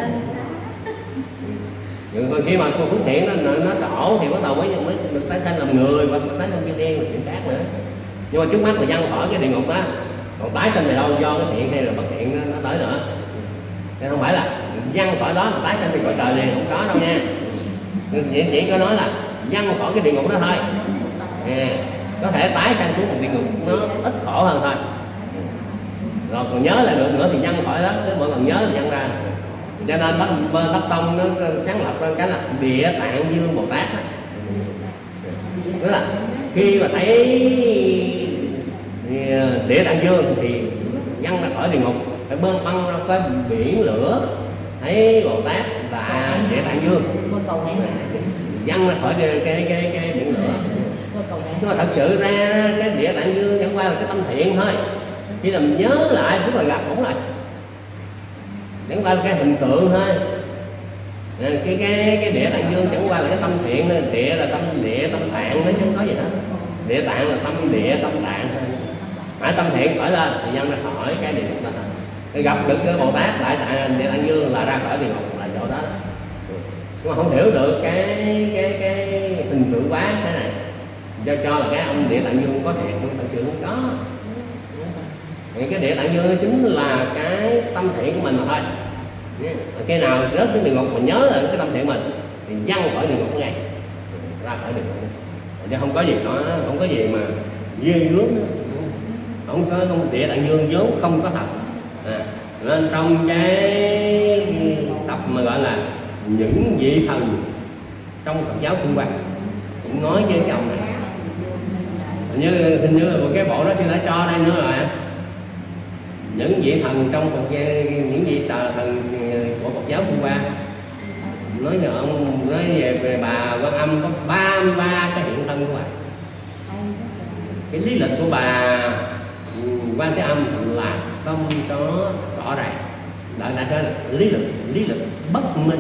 Rồi khi mà phước thiện nó trổ thì bắt đầu mới được tái sanh làm người, hoặc tái sanh như tiên, chuyện khác nữa. Nhưng mà trước mắt là văng khỏi cái địa ngục đó, còn tái sanh thì đâu do cái thiện hay là bất thiện nó tới nữa. Nên không phải là văng khỏi đó là tái sanh thì cõi trời liền, không có đâu nha. Chỉ có nói là văng khỏi cái địa ngục đó thôi. Có thể tái sanh xuống một địa ngục nó ít khổ hơn thôi. Rồi còn nhớ là được nữa thì văng khỏi đó, cứ mỗi lần nhớ thì văng ra. Cho nên bên Bắc Tông nó sáng lập ra cái là Địa Tạng Dương Bồ Tát đó. Tức là khi mà thấy Địa Tạng Dương thì văng ra khỏi địa ngục, phải băng ra cái biển lửa, thấy Bồ Tát và Địa Tạng Dương văng ra khỏi cái biển lửa. Nhưng mà thật sự ra cái Địa Tạng Dương chẳng qua là cái tâm thiện thôi, chỉ là mình nhớ lại tức là gặp ổn lại, chẳng qua là cái hình tượng thôi. Cái Địa Tạng Dương chẳng qua là cái tâm thiện thôi. Địa là tâm địa, tâm tạng, nó chẳng có gì hết. Địa tạng là tâm địa, tâm tạng thôi. Phải tâm thiện khởi lên thì nhân ra khỏi cái địa ngục đó. Cái gặp được cái Bồ Tát Đại Tạng Địa Tạng Dương là ra khỏi địa ngục, là chỗ đó. Nhưng mà không hiểu được cái hình tượng quá thế này, cho là cái ông Địa Tạng Dương có thiệt, nhưng thật sự không có. Thì cái Địa Tạng Dương chính là cái tâm thiện của mình mà thôi. Khi nào rớt xuống địa ngục mà nhớ là cái tâm thiện mình thì văng khỏi địa ngục ngay, ra khỏi địa ngục, chứ không có gì đó, không có gì mà ghê gớm, không có Địa Tạng Dương vốn không có thật. Nên trong cái tập mà gọi là những vị thần trong Phật giáo Trung Hoa cũng nói với cái ông này, hình như là một cái bộ đó tôi đã cho đây nữa rồi. Những vị thần trong Phật giáo, những vị thần của Phật giáo Trung Hoa nói là ông nói về bà Quan Âm có 33 cái hiện thân của bà. Cái lý lịch của bà Quan Thế Âm là không có rõ ràng, đã là lý lịch bất minh.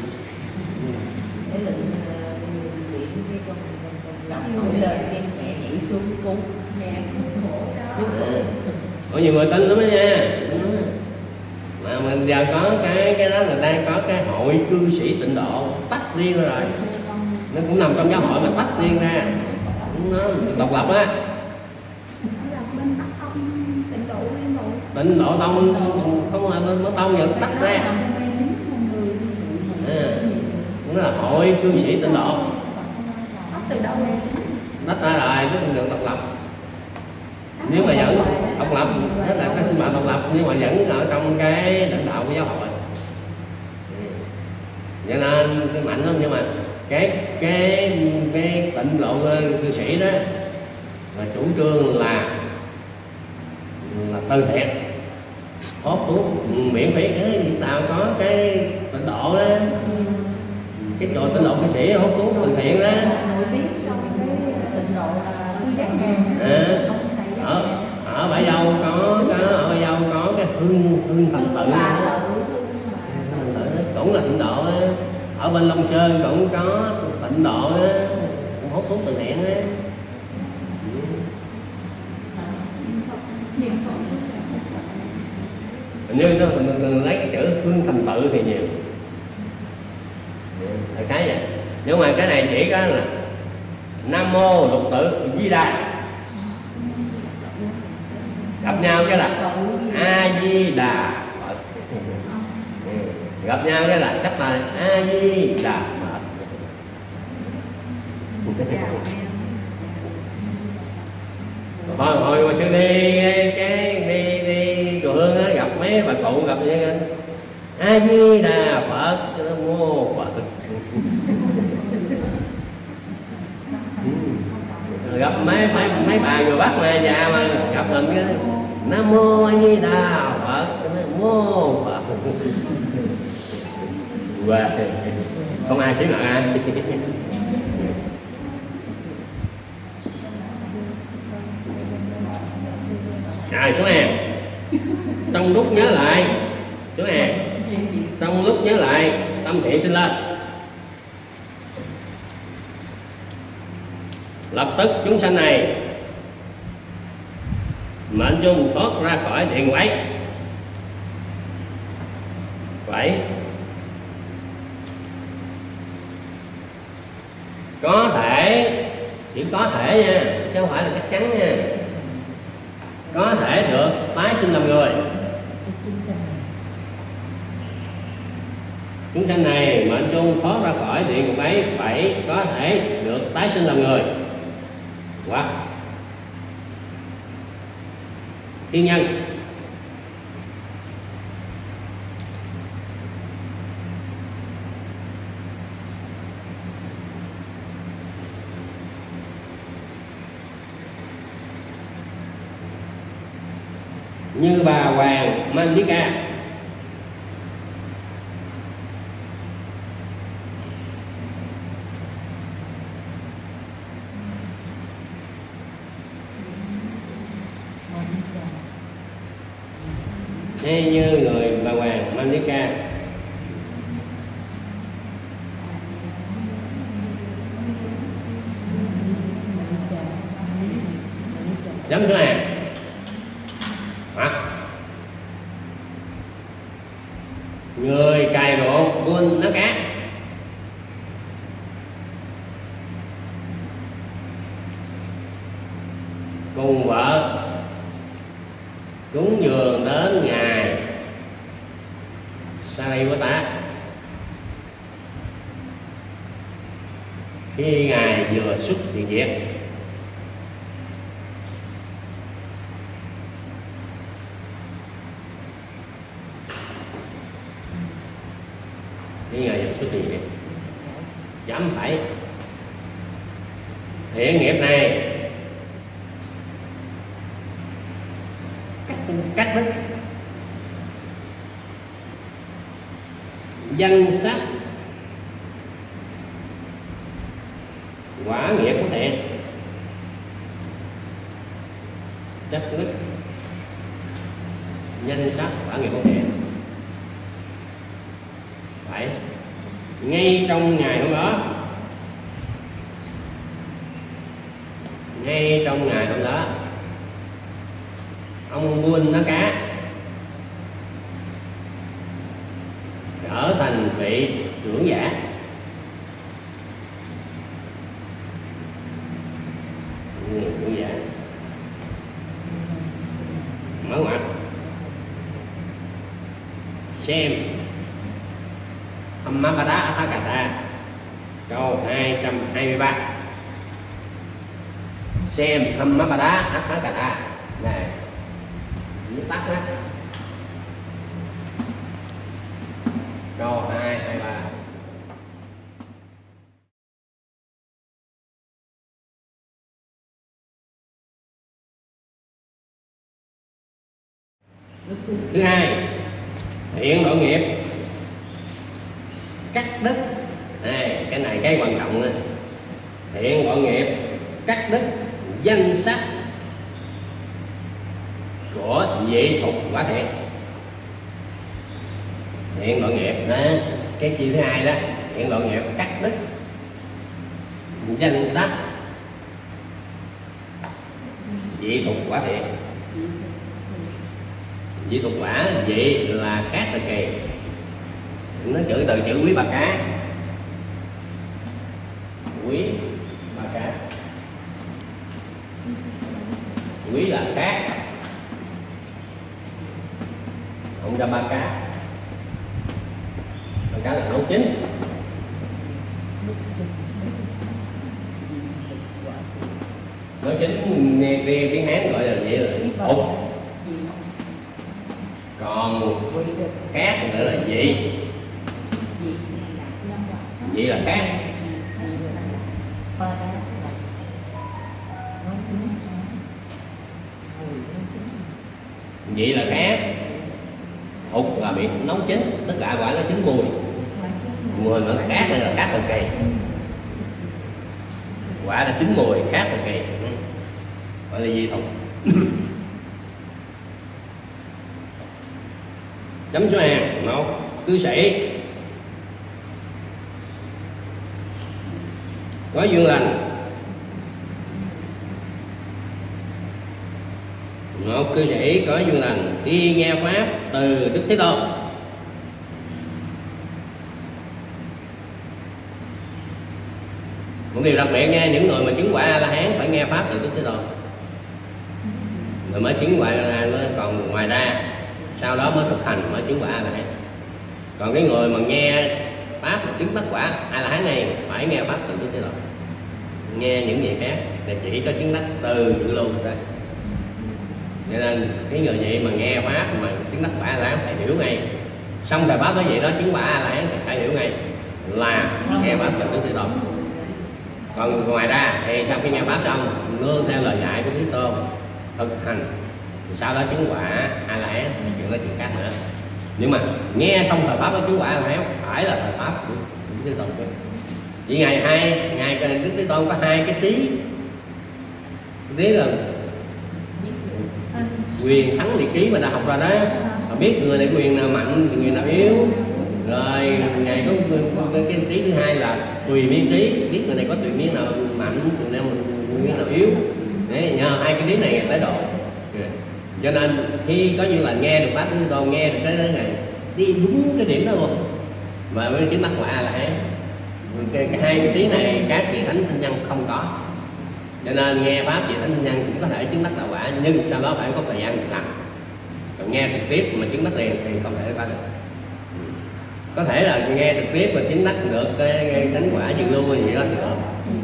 Có nhiều người tin lắm đó nha. Mà mình giờ có cái đó là đang có cái hội cư sĩ tịnh độ tách riêng ra rồi. Nó cũng nằm trong giáo hội mà tách riêng ra. Nó độc lập á. Tịnh độ tông không là nó tông giờ tách ra. Nó là hội cư sĩ tịnh độ. Tách ra rồi cái con đường độc lập. Nếu mà vẫn độc lập, đó là cái sinh hoạt độc lập, nhưng mà vẫn ở trong cái lãnh đạo của giáo hội. Cho nên cái mạnh lắm, nhưng mà cái tịnh độ cư sĩ đó là chủ trương là từ thiện, hốt thuốc miễn phí, cái tạo có cái tịnh độ đó, cái chỗ tịnh độ cư sĩ hốt thuốc từ thiện đó. Nổi tiếng trong cái tịnh độ là Sư Giác Ngàn. Ở Bãi Dâu ở Bãi Dâu có cái hương thành tự cũng là tịnh độ đó. Ở bên Long Sơn cũng có tịnh độ đó, cũng hút thuốc từ thiện đó. Như nó mình lấy cái chữ hương thành tự thì nhiều, đại khái vậy. Nhưng mà cái này chỉ có là Nam Mô Lục Tự Di Đà, gặp nhau cái là A Di Đà Phật. Gặp nhau cái là chắc là A Di Đà Phật. Hồi xưa đi chùa Hương á, gặp mấy bà cụ gặp vậy, A Di Đà Phật, Nam Mô Phật. Gặp mấy bà người Bắc mà già mà gặp mình cái Nam Mô A Di Đà Phật, Nam Mô Phật. Và không ai xíu nào ai. Rồi xuống hàng. Trong lúc nhớ lại, xuống hàng. Trong lúc nhớ lại, tâm thiện sinh lên. Lập tức chúng sanh này mệnh chung thoát ra khỏi địa ngục ấy. Vậy có thể, chỉ có thể nha, chứ không phải là chắc chắn nha, có thể được tái sinh làm người. Chúng sanh này mệnh chung thoát ra khỏi địa ngục ấy, vậy có thể được tái sinh làm người hoặc thiên nhân. Như bà Hoàng Mandika, hay như người bà Hoàng Mandika, chấm thứ này hoặc người cài ruộng buôn nó cá, cùng vợ cúng dường đến ngày Sariputta khi ngài vừa xuất hiện diện. Khi ngài vừa xuất hiện diện chấm phải thiện nghiệp này cắt đứt danh sắc quả nghiệp của thiện, cắt đứt danh sắc quả nghiệp của thiện. Phải ngay trong ngày hôm đó, ngay trong ngày hôm đó, ông buôn nó cá trở thành vị trưởng giả, trưởng giả mở ngoặt xem Hammapada Athakatha câu 223. Xem Hammapada Athakatha này viết tắt đó, câu 223. Thứ hai, thiện độ nghiệp cắt đứt. Cái này cái quan trọng này. Thiện độ nghiệp cắt đứt danh sắc của vị thuộc quả thiện. Thiện độ nghiệp đó, cái chi thứ hai đó, thiện độ nghiệp cắt đứt danh sắc vị thuộc quả thiện. Vị thuộc quả, vị là khác là kỳ, nó chữ từ chữ quý ba cá, quý ba cát. Quý là cát, không ra ba cát. Ba cát là nấu chín. Nấu chín nghe tiếng Hán gọi là vậy là thục. Còn cát nữa là vị. Vị là cát. Vậy là khác. Thục là bị nấu chín, tất cả quả nó chín mùi. Mùi nó khác đây là khác còn kỳ. Quả là chín mùi khác còn kỳ. Gọi là gì thục. Chấm số hàng. Một, cư sĩ có duyên lành. Một cư sĩ có duyên lành khi nghe pháp từ Đức Thế Tôn. Một điều đặc biệt nha, những người mà chứng quả A La Hán phải nghe pháp từ Đức Thế Tôn rồi mới chứng quả A La Hán. Còn ngoài ra sau đó mới thực hành mới chứng quả A La Hán. Còn cái người mà nghe pháp mà chứng đắc quả A La Hán này phải nghe pháp từ Đức Thế Tôn, nghe những gì khác để chỉ có chứng đắc từ dự lưu đây. Cho nên cái người vậy mà nghe pháp mà chứng đắc quả A La Hán phải hiểu ngay. Xong thời pháp nói vậy đó, chứng quả A La Hán thì phải hiểu ngay là nghe pháp từ Đức Thế Tôn. Còn ngoài ra thì sau khi nghe pháp xong nương theo lời dạy của Thế Tôn thực hành thì sau đó chứng quả A La Hán thì chuyện đó chuyện khác nữa. Nhưng mà nghe xong thời pháp đó chứng quả A La Hán phải là thời pháp của Đức Thế Tôn. Chỉ ngày Đức Thế Tôn có hai cái tí. Cái tí là quyền thắng liệt ký mà đã học ra đó, họ biết người này quyền nào mạnh người nào yếu. Rồi ngày có cái trí thứ hai là tùy miên trí, biết người này có tùy miên nào mạnh người nào nào yếu. Để nhờ hai cái trí này tới độ. Cho nên khi có như là nghe được pháp Đức Thế Tôn, nghe được cái này đi đúng cái điểm đó luôn và với cái mắt quả A La Hán. Cái hai cái trí này các vị thánh tinh nhân không có. Cho nên nghe pháp vị thánh tinh nhân cũng có thể chứng đắc đạo quả, nhưng sau đó phải có thời gian thực hành. Còn nghe trực tiếp mà chứng đắc liền thì không thể có được. Có thể là nghe trực tiếp mà chứng đắc được cái thánh quả dự lưu gì đó thì được.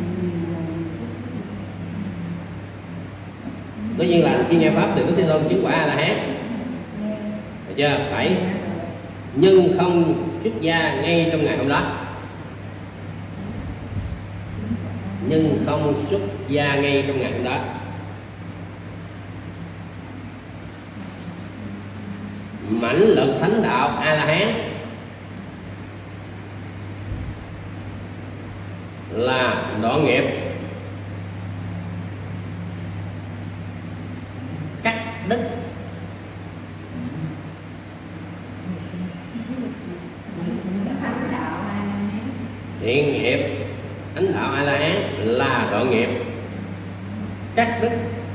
Tất nhiên là khi nghe pháp từ Đức Thế Tôn chứng quả A La Hán, được chưa? Phải nhưng không xuất gia ngay trong ngày hôm đó. Nhưng không xuất gia ngay trong ngày hôm đó. Mãnh lực thánh đạo A La Hán là đoạn nghiệp, cắt đứt thiện nghiệp. Thánh đạo A La Hán là đoạn nghiệp, cắt đứt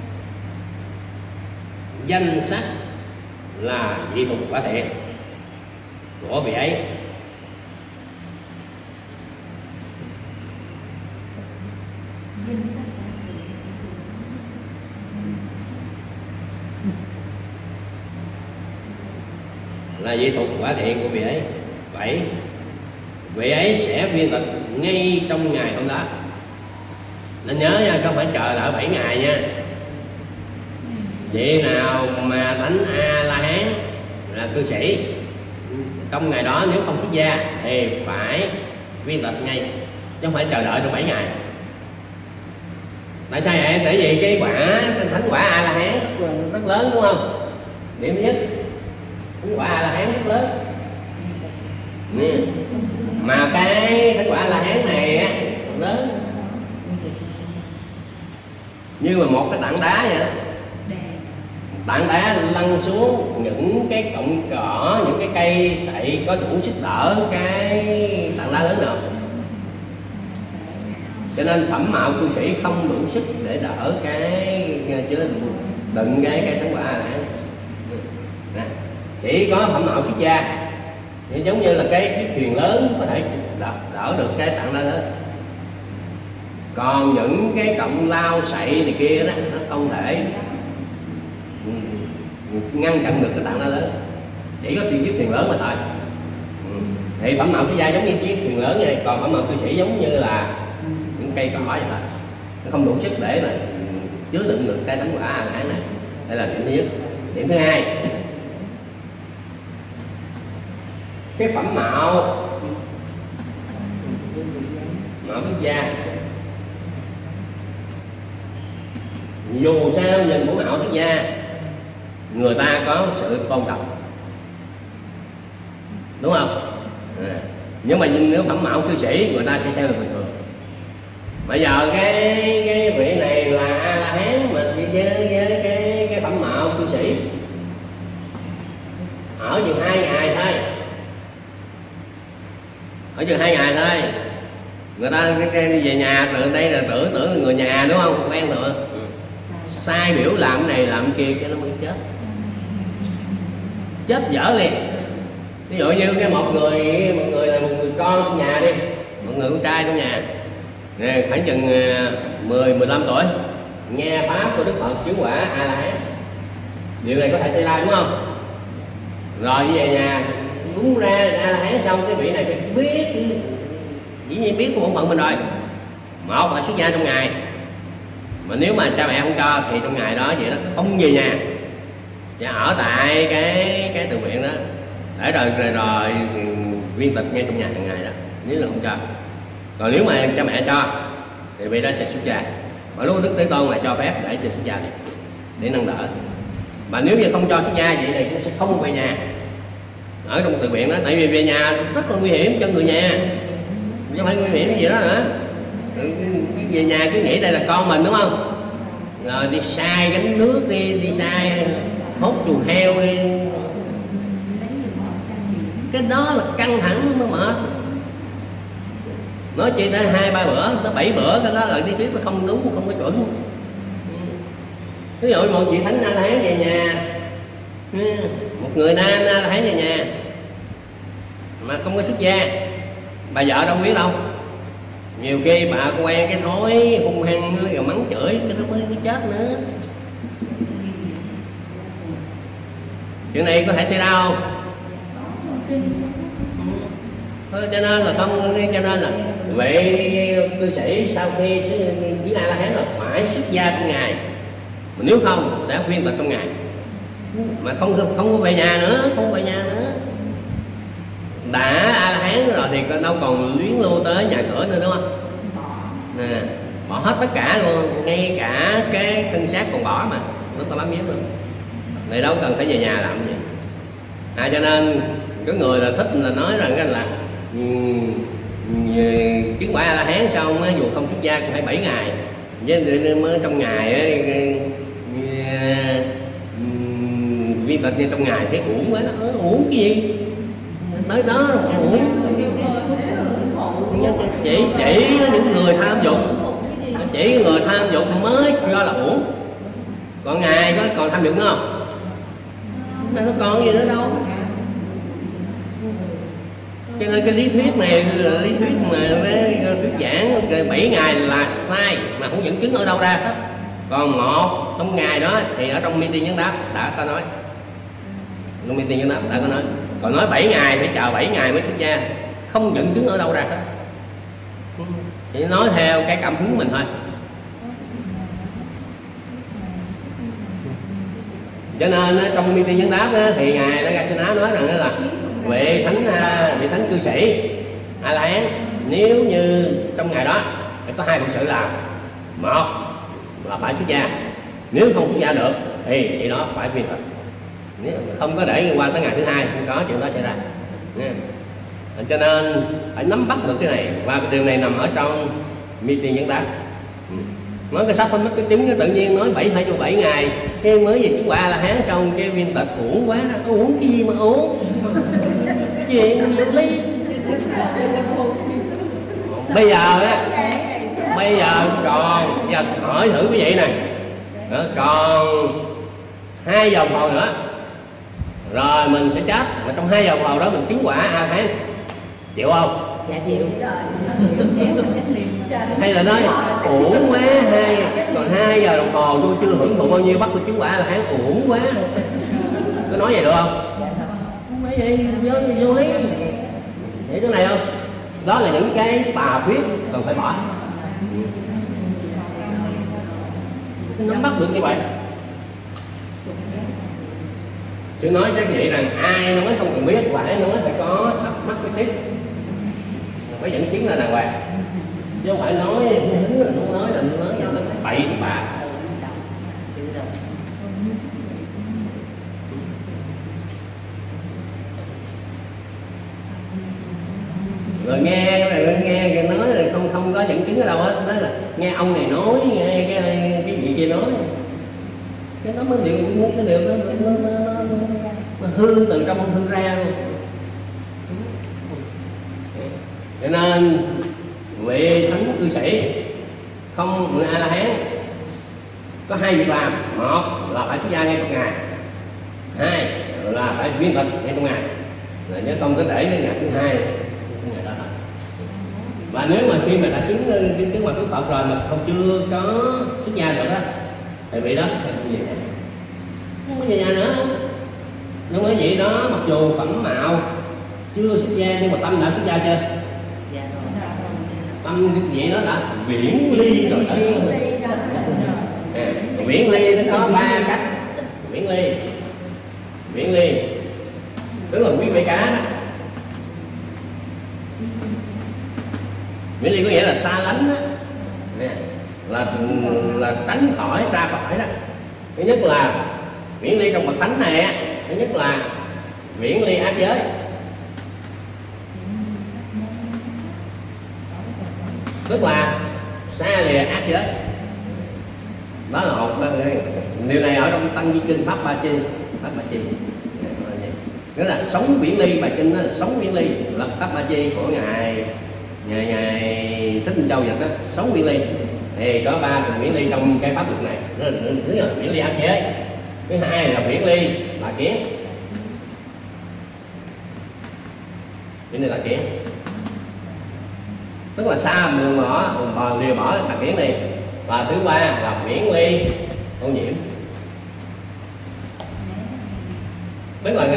danh sắc là dị thục quả thiện của vị ấy. Là dị thục quả thiện của vị ấy. Vậy vị ấy sẽ viên tịch ngay trong ngày hôm đó. Nên nhớ nha, không phải chờ đợi 7 ngày nha. Vị nào mà thánh A La Hán là cư sĩ trong ngày đó nếu không xuất gia thì phải viên tịch ngay, chứ không phải chờ đợi trong 7 ngày. Tại sao vậy? Tại vì cái quả thánh quả A La Hán rất lớn, đúng không? Điểm thứ nhất, thánh quả A La Hán rất lớn. Nè. Mà cái thánh quả A La Hán này á lớn như mà một cái tảng đá vậy đó. Tảng đá lăn xuống những cái cọng cỏ, những cái cây sậy có đủ sức đỡ cái tảng đá lớn nào. Cho nên phẩm mạo cư sĩ không đủ sức để đỡ cái chứa đựng cái thánh quả A La Hán. Chỉ có phẩm mạo xuất gia thì giống như là cái thuyền lớn có thể đỡ được cái tảng đá lớn. Còn những cái cộng lao sậy này kia đó nó không thể ngăn chặn được cái tạng đá lớn, chỉ có chiếc thuyền lớn mà thôi. Thì phẩm màu xuất gia giống như chiếc thuyền lớn vậy, còn phẩm màu cư sĩ giống như là những cây cỏ vậy thôi, nó không đủ sức để mà chứa đựng được cái thánh quả A La Hán này. Đây là điểm thứ nhất. Điểm thứ hai, cái phẩm mạo xuất gia, dù sao nhìn của mạo xuất gia người ta có sự tôn trọng, đúng không? Nhưng mà nhìn nếu phẩm mạo cư sĩ người ta sẽ xem là bình thường. Bây giờ cái vị này là A La Hán mà với cái phẩm mạo cư sĩ ở chừng 2 ngày thôi, ở chừng 2 ngày thôi, người ta về nhà từ đây là tưởng người nhà, đúng không? Quen rồi, sai biểu làm cái này làm cái kia cái nó mới chết dở liền. Ví dụ như cái một người là một người con trong nhà đi, một người con trai trong nhà nè, khoảng chừng 10-15 tuổi, nghe pháp của Đức Phật chứng quả A La Hán, điều này có thể xảy ra, đúng không? Rồi về nhà đúng ra A La Hán xong, cái vị này phải biết, dĩ nhiên biết của bổn phận mình rồi. Một là xuất gia trong ngày, mà nếu mà cha mẹ không cho thì trong ngày đó vậy đó không về nhà, sẽ ở tại cái tự viện đó để rồi viên tịch ngay trong nhà hàng ngày đó, nếu là không cho. Còn nếu mà cha mẹ cho thì vị đó sẽ xuất gia, và lúc Đức Thế Tôn là cho phép để cho xuất gia để nâng đỡ. Mà nếu như không cho xuất gia vậy này cũng sẽ không về nhà ở trong tự viện đó, tại vì về nhà rất là nguy hiểm cho người nhà, chứ không phải nguy hiểm gì đó nữa. Về nhà cứ nghĩ đây là con mình, đúng không? Rồi đi sai gánh nước, đi sai hốt chuồng heo đi, cái đó là căng thẳng mới mệt. Nói chỉ tới 2-3 bữa, tới 7 bữa, cái đó là lý thuyết nó không đúng, không có chuẩn. Ví dụ một vị thánh A La Hán về nhà, một người nam A La Hán về nhà mà không có xuất gia, bà vợ đâu biết đâu, nhiều khi bà quen cái thói hung hăng rồi mắng chửi, cái đó mới chết nữa. Chuyện này có thể xảy ra không? Cho nên là không, cho nên là vị cư sĩ sau khi với A La Hán là phải xuất gia trong ngày, mà nếu không sẽ viên tịch trong ngày, mà không có về nhà nữa, không về nhà nữa. Đã A La Hán rồi thì đâu còn luyến lưu tới nhà cửa nữa, đúng không? Nè, bỏ hết tất cả luôn, ngay cả cái thân xác còn bỏ mà nó có bám víu luôn, này đâu cần phải về nhà làm gì. Cho nên có người là thích là nói rằng là chứng quả A La Hán xong dù không xuất gia cũng phải 7 ngày, với mới trong ngày viên tịch như trong ngày thấy uổng quá, uổng cái gì tới đó uổng. Chỉ những người tham dục, chỉ người tham dục mới cho là uổng, còn ngài có còn tham dục nữa không? Nó còn gì nữa đâu. Cho nên cái lý thuyết này là lý thuyết mà thuyết giảng 7 ngày là sai, mà không dẫn chứng ở đâu ra hết. Còn một trong ngày đó thì ở trong meeting vấn đáp đã có nói, trong meeting vấn đáp đã có nói. Còn nói 7 ngày phải chờ 7 ngày mới xuất gia, không dẫn chứng ở đâu ra hết, chỉ nói theo cái cảm hứng mình thôi. Cho nên trong meeting vấn đáp thì ngài Nagarjuna nói rằng là vị thánh cư sĩ A La Hán nếu như trong ngày đó phải có 2 phận sự làm. Một là phải xuất gia, nếu không xuất gia được thì chị đó phải viên tịch, nếu không có để qua tới ngày thứ 2 không có chuyện đó xảy ra. Cho nên phải nắm bắt được cái này, và cái điều này nằm ở trong meeting vấn đáp. Nói cái sách không mất cái chứng, tự nhiên nói 7 ngày cái mới về chứng quả A La Hán xong cái viên tịch uổng quá, uổng cái gì mà uổng chuyện vô lý. Bây giờ còn giờ hỏi thử quý vị này, còn 2 vòng bầu nữa rồi mình sẽ chết, mà trong 2 vòng bầu đó mình chứng quả A La Hán, chịu không? Dạ chịu. hay là nói uổng quá, còn 2 giờ đồng hồ tôi chưa hưởng thụ bao nhiêu, bắt tôi chứng quả là hắn uổng quá, có nói vậy được không? Không phải vậy, vô lý hiểu chỗ này không? Đó là những cái tà thuyết cần phải bỏ. Nắm bắt được như vậy. Chứ nói chắc vậy rằng ai nói không cần biết, phải nói phải có sắc mắt cái tiết, phải dẫn chứng là đàng hoàng, chứ không phải nói hứng là nó nói là nó bậy bạ. Rồi nghe nói là không có dẫn chứng ở đâu hết, nói là nghe ông này nói, nghe cái gì kia nói, cái nó mới điều cái điều đó nó hư từ trong hư ra luôn. Cho nên vị thánh cư sĩ không người A La Hán có 2 việc làm: một là phải xuất gia ngay trong ngày, 2 là phải biến Phật ngay trong ngày, là nhớ không có để cái ngày thứ 2 ngày đó thôi. Và nếu mà khi mà đã chứng qua cứu Phật rồi mà không chưa có xuất gia được đó thì vị đó sẽ về nhà, không có về nhà nữa. Nó nói vậy đó, mặc dù phẩm mạo chưa xuất gia nhưng mà tâm đã xuất gia chưa? Tâm vậy đó đã viễn ly rồi đó. Viễn ly nó có 3 cách. Viễn ly tức là quý vị cá đó. Viễn ly có nghĩa là xa lánh đó, là tránh khỏi, ra khỏi đó. Thứ nhất là viễn ly trong bậc thánh này, thứ nhất là viễn ly ác giới, tức là xa lìa ác giới. Đó là một điều này ở trong Tăng Di Kinh Pháp Ba Chi. Nghĩa là sống viễn ly, bài kinh đó là sống viễn ly, là Pháp Ba Chi của ngài Thích Minh Châu vậy đó, sống viễn ly. Thì có 3 phần viễn ly trong cái pháp luật này. Thứ nhất là viễn ly ác giới, thứ hai là viễn ly tà kiến, viễn ly tà kiến tức là xa lìa bỏ tà kiến này. Và thứ 3 là viễn ly ô nhiễm, tức là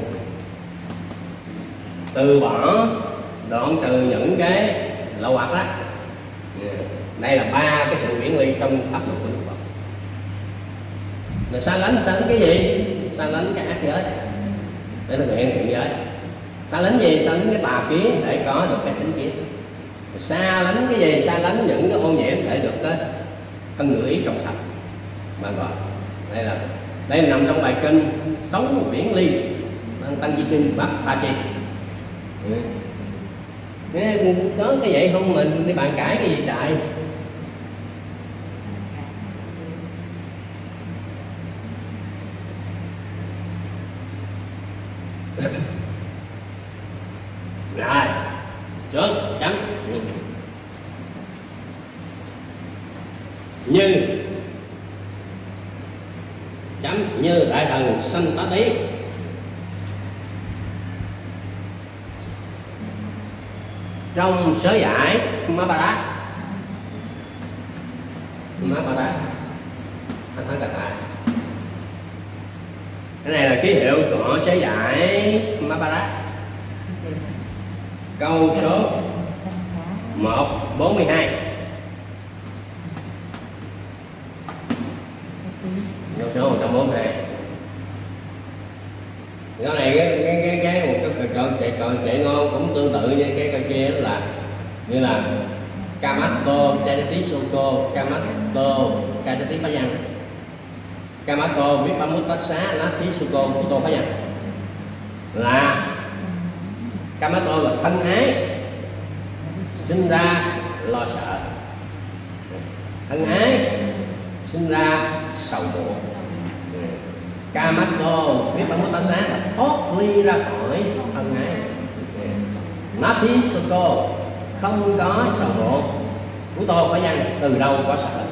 từ bỏ, đoạn trừ những cái lậu hoặc đó. Đây là 3 cái sự viễn ly trong pháp luật của Đức Phật. Là xa lánh cái gì? Xa lánh cái ác giới để thực hiện thiện giới. Xa lánh gì? Xa lánh cái tà kiến để có được cái chánh kiến. Xa lánh cái gì? Xa lánh những cái ô nhiễm để được cái thân ngữ ý trong sạch. Mà gọi đây là nằm trong bài kinh sống viễn ly, Tăng Di Kinh Pháp Ba Chi. Có cái vậy không mình đi bàn cãi cái gì chạy. Rồi xuống chấm. Như đại thần sanh tá tí, trong sớ giải má ba đá anh thấy cả cái này là ký hiệu của sớ giải má ba đá, câu số 142. Câu số 142. Cái này cái một cái chạy ngon cũng tương tự như cái kia, là như là Kamato Chayati Soko, Kamato Chayati Payan, Kamato Vipamutassa Nati Soko Kuto Payan. Là Kamato là thân ái, sinh ra lo sợ, thân ái sinh ra sầu muộn. Kamato Vipamutassa là thoát ly ra khỏi thân ái. Nati Soko không có sầu muộn. Kuto phải nhân từ đâu có sợ.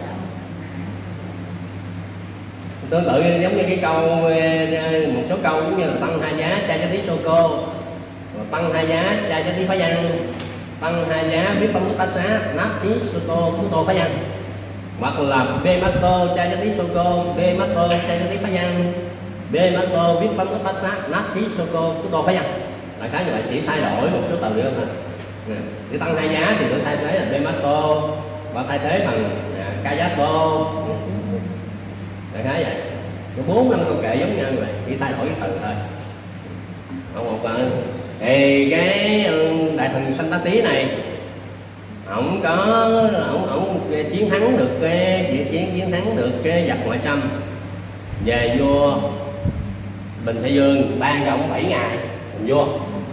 Tương tự giống như cái câu, một số câu cũng như là tăng hai giá cha cho tí Soko, tăng hai giá cha cho tí phá văn, tăng hai giá biết bấm tá xá nát tí soto kuto phá văn, hoặc là b mato cha giá tí soko b mato cha giá tí phá văn, b mato biết bấm tá xá nát tí soko kuto phá văn. Đại khái như vậy, chỉ thay đổi một số từ nữa thôi. Để tăng hai giá thì tôi thay thế là b mato và thay thế bằng kayato. Đại khái vậy. Có 4-5 câu kệ giống nhau như vậy, chỉ thay đổi cái từ thôi. Không một thì cái đại thần Sanh Tá Tí này ổng chiến thắng được cái giặc ngoại xâm, về vua Bình Thái Dương ban cho ổng 7 ngày làm vua,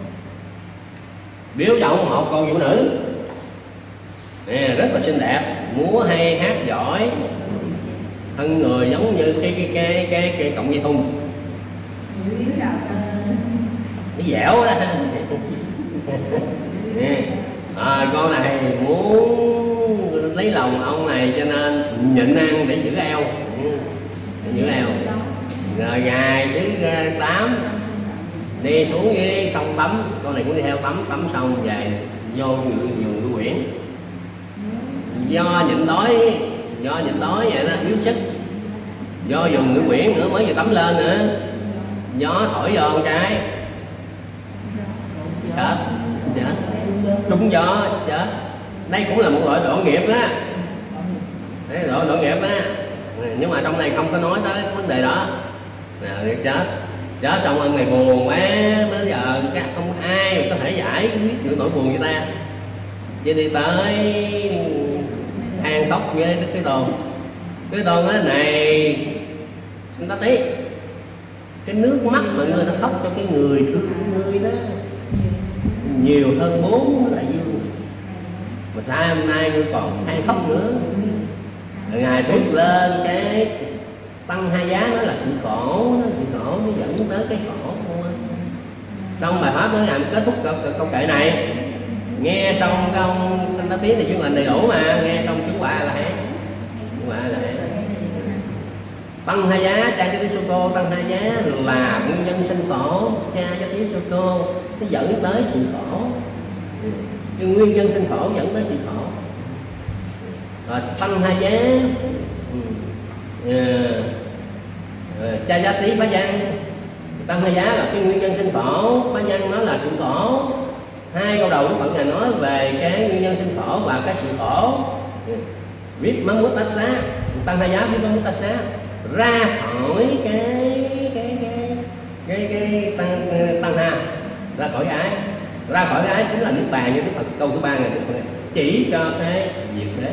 biếu cho ổng một con vũ nữ nè, rất là xinh đẹp, múa hay hát giỏi, thân người giống như cái cọng dây thun, cái dẻo đó. Con này muốn lấy lòng ông này cho nên nhịn ăn để giữ eo, rồi ngày thứ 8 đi xuống với sông tắm, con này cũng đi theo tắm xong về vô vườn Ngũ Quyển, do nhịn đói vậy đó, yếu sức, do dùng Ngũ Quyển nữa mới vừa tắm lên nữa, gió thổi vô một cái chết, trúng gió chết. Đây cũng là một loại độ nghiệp đó, độ nghiệp đó, nhưng mà trong này không có nói tới vấn đề đó. Chết xong ông này buồn quá, bây giờ không ai có thể giải quyết được nỗi buồn người ta, chỉ đi tới than khóc với Đức Thế Tôn. Thế Tôn nói này Sanh Tá Tí, cái nước mắt mà người ta khóc cho cái người thương người đó nhiều hơn 4 đại dương, mà sao hôm nay ngươi còn than khóc nữa? Ngài viết lên cái tăng hai giá, đó là sự khổ nó dẫn tới cái khổ. Xong bài pháp nó làm kết thúc câu kệ này, nghe xong cái ông Sanh Tá Tí thì chuyên lành đầy đủ mà, nghe xong chứng quả là hán. Tăng hai giá cha giá tí sô cô, tăng hai giá là nguyên nhân sinh khổ, cha giá tí sô cô nó dẫn tới sự khổ, cái nguyên nhân sinh khổ dẫn tới sự khổ. Rồi tăng hai giá cha giá tí phá văn, tăng hai giá là cái nguyên nhân sinh khổ, phá văn nó là sự khổ. Hai câu đầu của Phật Ngài nói về cái nguyên nhân sinh khổ và cái sự khổ. Viết mắng mút tá xá, tăng hai giá viết mắng mút tá xá ra khỏi cái tăng ha, ra khỏi ái chính là niết bàn. Như Đức Phật câu thứ 3 này chỉ cho cái diệt đế.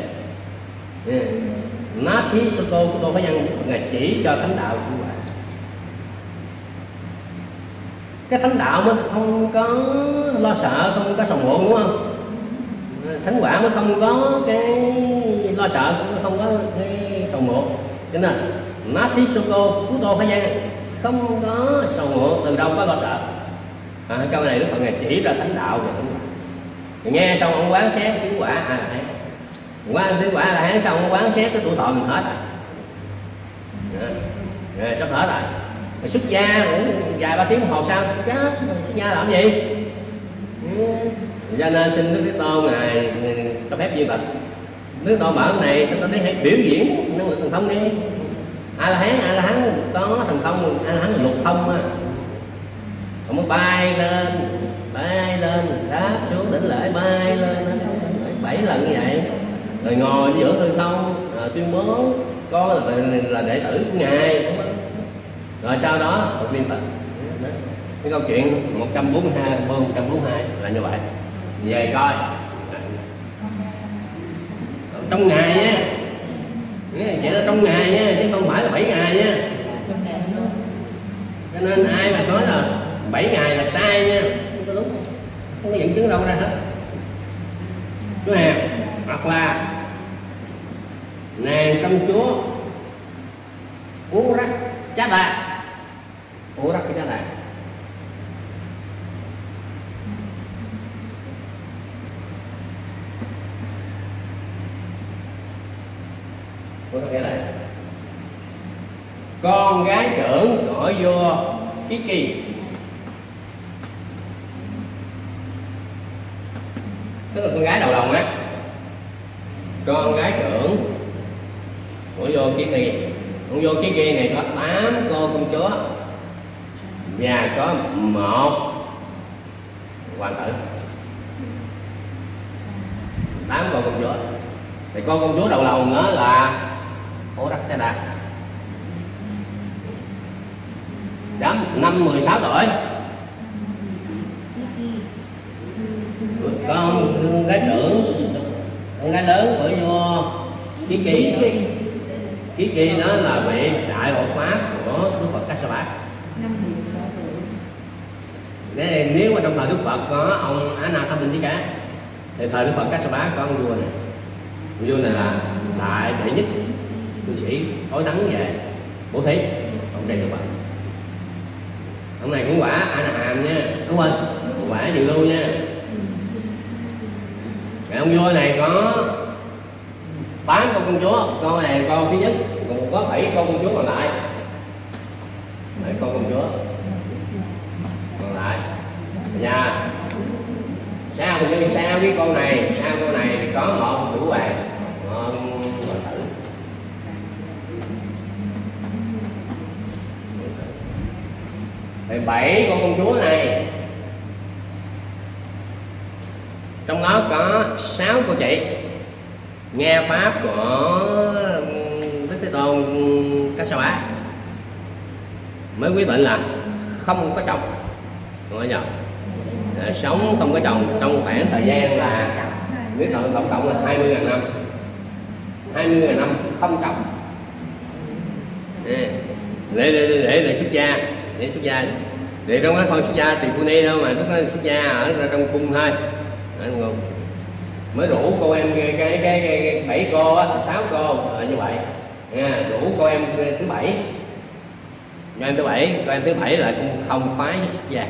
Nát thí sơ cô của tôi phải nhân Ngài chỉ cho thánh đạo của bạn. Cái thánh đạo mới không có lo sợ, không có sầu muộn, đúng không? Thánh quả mới không có cái lo sợ, cũng không có cái sầu muộn. Cho nên nát thí sơ cô của tôi phải nhân không có sầu muộn, từ đâu có lo sợ. Câu này Đức Phật Ngài chỉ ra thánh đạo về thánh quả. Nghe xong ông quán xét chứng quả ai là hán, quán chứng quả là hán, xong ông quán xét cái tuổi thọ mình hết rồi, sắp hết rồi. Xuất gia vài 3 tiếng đồng hồ sau chết, xuất gia làm gì? Cho nên xin Đức Thế Tôn Ngài cho phép như vậy. Đức Tôn bảo này xin tôi thấy hãy biểu diễn năng lực thần thông đi. A La Hán có thần thông, A La Hán là lục thông á, ông mới bay lên đáp xuống đỉnh lễ, bay lên 7 lần như vậy, rồi ngồi giữa hư không tuyên bố con là đệ tử của Ngài. Rồi sau đó một viên Phật. Cái câu chuyện 142 là như vậy. Về coi trong ngày nha, vậy là trong ngày nha, chứ không phải là 7 ngày nha. Cho nên ai mà nói là 7 ngày là sai nha, không có đúng, không có dẫn chứng đâu ra hết. Chú Hèn hoặc là nàng công chúa Urak Chát Đà, Urak Chát Đà. Con gái trưởng của vua Kiki. tức là con gái đầu lòng á, con gái trưởng của vô ký kỳ. Con vô ký kỳ này có 8 cô công chúa và có 1 hoàng tử. 8 cô công chúa. Thì con công chúa đầu lòng nữa là Horaksada. Năm 16 tuổi. Con gái trưởng, con gái lớn của vua Ký Kỳ. Ký Kỳ đó là vị đại hộ pháp của Đức Phật Kassapa. Nếu mà trong thời Đức Phật có ông Anathapindika thì thời Đức Phật Kassapa có ông vua này. Ông vua này là đại đệ nhất cư sĩ tối thắng về bố thí ông đây Đức Phật. Ông này cũng quả A-na-hàm nha, đúng không? Quả dự lưu nha. Cái ông vua này có 8 con công chúa, con này con thứ nhất, còn có 7 con công chúa còn lại. 7 con công chúa còn lại. Nhà sao như sao với con này, sao con này thì có 1 nữ hoàng, hoàng tử. Thì 7 con công chúa này trong đó có 6 cô chị nghe pháp của Đức Thế Tôn Kassapa mới quyết định là không có chồng, không có chồng, sống không có chồng trong khoảng thời gian là nếu tổng cộng là 20.000 năm, 20.000 năm không chồng để xuất gia, để xuất gia. Để trong cái thôi xuất gia thì Puni đâu mà lúc đó xuất gia ở trong cung thôi. Mới rủ cô em cái 7 cô á, 6 cô là như vậy nha, rủ cô em thứ 7, cô em thứ 7, cô em thứ 7 là cũng không phái xuất gia.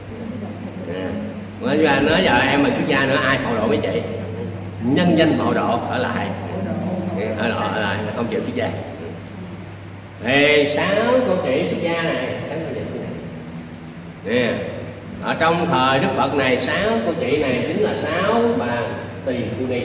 Nói ra nói giờ em mà xuất gia nữa ai hộ độ mấy chị, nhân danh hộ độ ở lại, ở lại là không chịu xuất gia. Thì 6 cô chị xuất gia này, 6 cô chị xuất gia nè. Ở trong thời Đức Phật này 6 cô chị này chính là 6 bà Tỳ Khưu Ni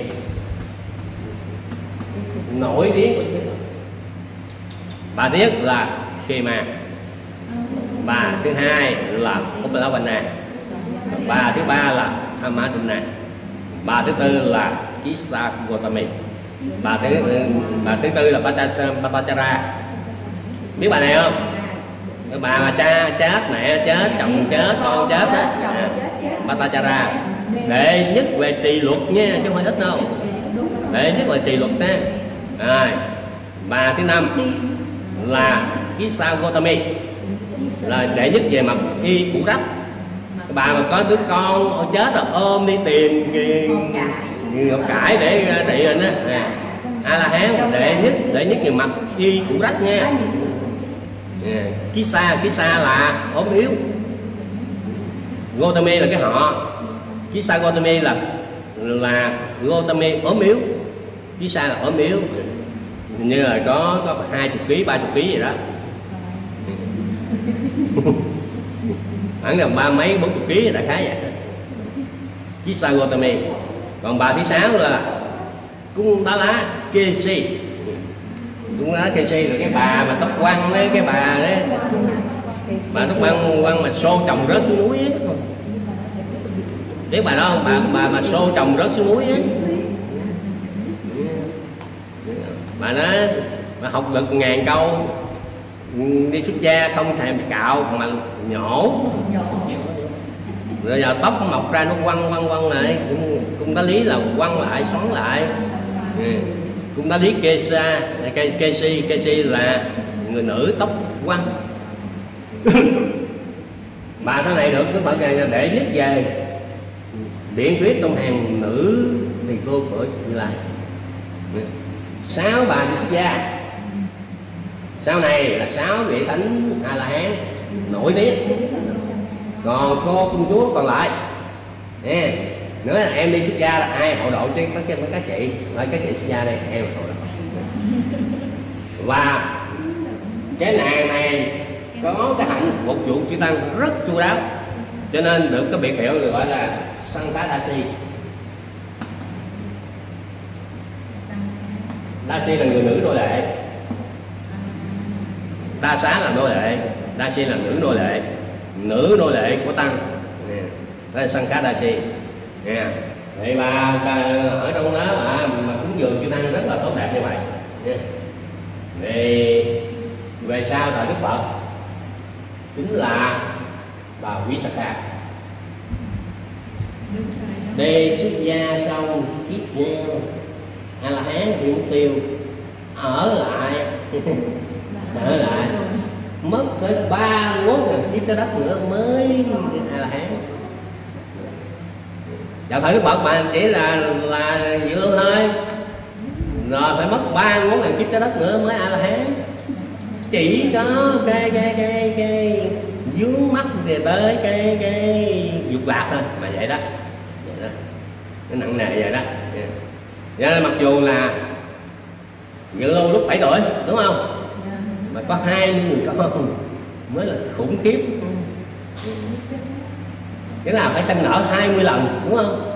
nổi tiếng của Đức Phật. Bà thứ nhất là Khema, bà thứ hai là Uppalavanna, bà thứ ba là Thammadunna, bà thứ tư là Kisa Gotami, bà thứ tư là Patachara. Biết bà này không? Cái bà mà cha chết, mẹ chết, chồng chết, con chết đó, Patachara. Đệ nhất về trì luật nha, chứ không phải ít đâu. Đệ nhất là trì luật đó. Rồi, bà thứ năm là Kisa Gotami, là đệ nhất về mặt y củ rách. Cái bà mà có đứa con chết rồi ôm đi tìm ngọc cải để trị anh á. A La Hán đệ nhất về mặt y củ rách nha. Kisa là ốm yếu, Gotami là cái họ, Kisa Gotami là Gotami ốm yếu, Kisa là ốm yếu, hình như là có 20 kg 30 kg gì đó, khoảng là 30 mấy 40 kg đại khái vậy. Kisa Gotami. Còn bà thứ 6 là Kundala Kesi. Cũng nói Kesi là cái bà mà tóc quăng đấy, cái bà đấy, bà tóc quăng mà xô chồng rớt xuống núi ấy. Biết bà đó không? Bà mà xô chồng rớt xuống núi ấy. Bà nói bà học được 1000 câu, đi xuất gia không thèm bị cạo mà nhổ, rồi giờ tóc mọc ra nó quăng lại. Cung tá lý là quăng lại, xoắn lại. Cung tá lý Kesi là người nữ tóc quăng. Bà sau này được Đức Phật này là đệ nhất về điển thuyết trong hàng nữ tỳ khưu của Như Lai. 6 bà đi xuất gia. Sau này là 6 vị thánh A La Hán nổi tiếng. Còn cô công chúa còn lại nữa là em đi xuất gia là ai hộ độ chứ các chị, nói các chị xuất gia đây em hộ độ. Và cái nàng này có cái hạnh phục vụ chư tăng rất chu đáo, cho nên được cái biệt hiệu gọi là Sanghadasi. Đa Si là người nữ nô lệ, Đa Xá là nô lệ, Đa Si là nữ nô lệ của tăng. Đó là Sanh Khá Đa Si. Vậy bà ở trong đó mà cúng dường chư tăng rất là tốt đẹp như vậy. Về sau thời Đức Phật chính là bà Visakha. Đề xuất gia xong kiếp nhau A La Hán thì mục tiêu ở lại mất tới 31.000 kiếp trái đất nữa mới A La Hán. Vào thời Đức Phật mà chỉ là dự lưu thôi, rồi phải mất 31.000 kiếp trái đất nữa mới A La Hán. Chỉ có cái vướng mắt thì tới cái dục lạc thôi mà vậy đó, cái nặng nề vậy đó. Vậy nên mặc dù là dự lưu lúc 7 tuổi đúng không, mà có 20 người con mới là khủng khiếp. Cái nào phải sanh nở 20 lần đúng không?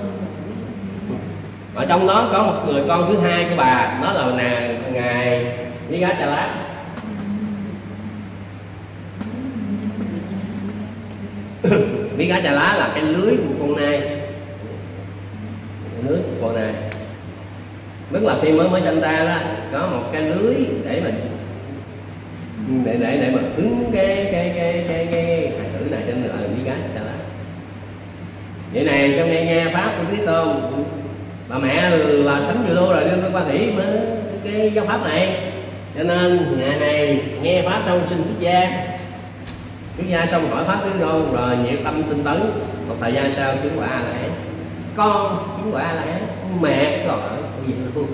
Ở trong đó có một người con thứ hai của bà, đó là ngài Nigachalas. Nigachalas là cái lưới của con nai, lưới của con nai. Tức là khi mới sanh ra đó có một cái lưới để mà hứng cái hài tử này, trên là Nigachalas. Vậy này sau nghe pháp của Thế Tôn, bà mẹ là thánh dự lưu rồi nên qua thủy mới cái giáo pháp này, cho nên ngày này nghe pháp xong xin xuất gia xong hỏi pháp Thế Tôn rồi nhiệt tâm tinh tấn, một thời gian sau chứng quả A La Hán. Con chứng quả A La Hán, mẹ còn ở gì luôn.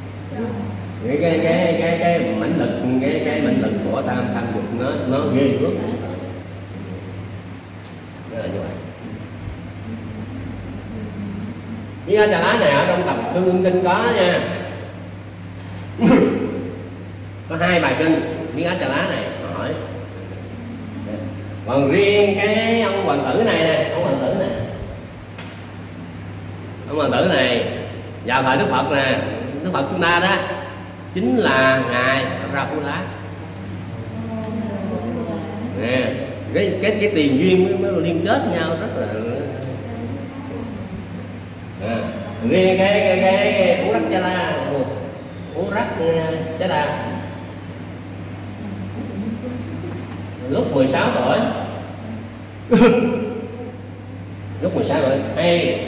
Cái mãnh lực, cái mãnh lực của tham dục nó ghê lắm. Đó là như vậy. Nigachalas này ở trong tập Tương Kinh có nha. Có 2 bài kinh Nigachalas này hỏi. Còn riêng cái ông hoàng tử này nè, ông hoàng tử này vào thời Đức Phật nè, Đức Phật chúng ta đó chính là ngài Rahula. Nè, cái tiền duyên nó liên kết nhau rất là. Riêng cái Urakchada lúc 16 tuổi hay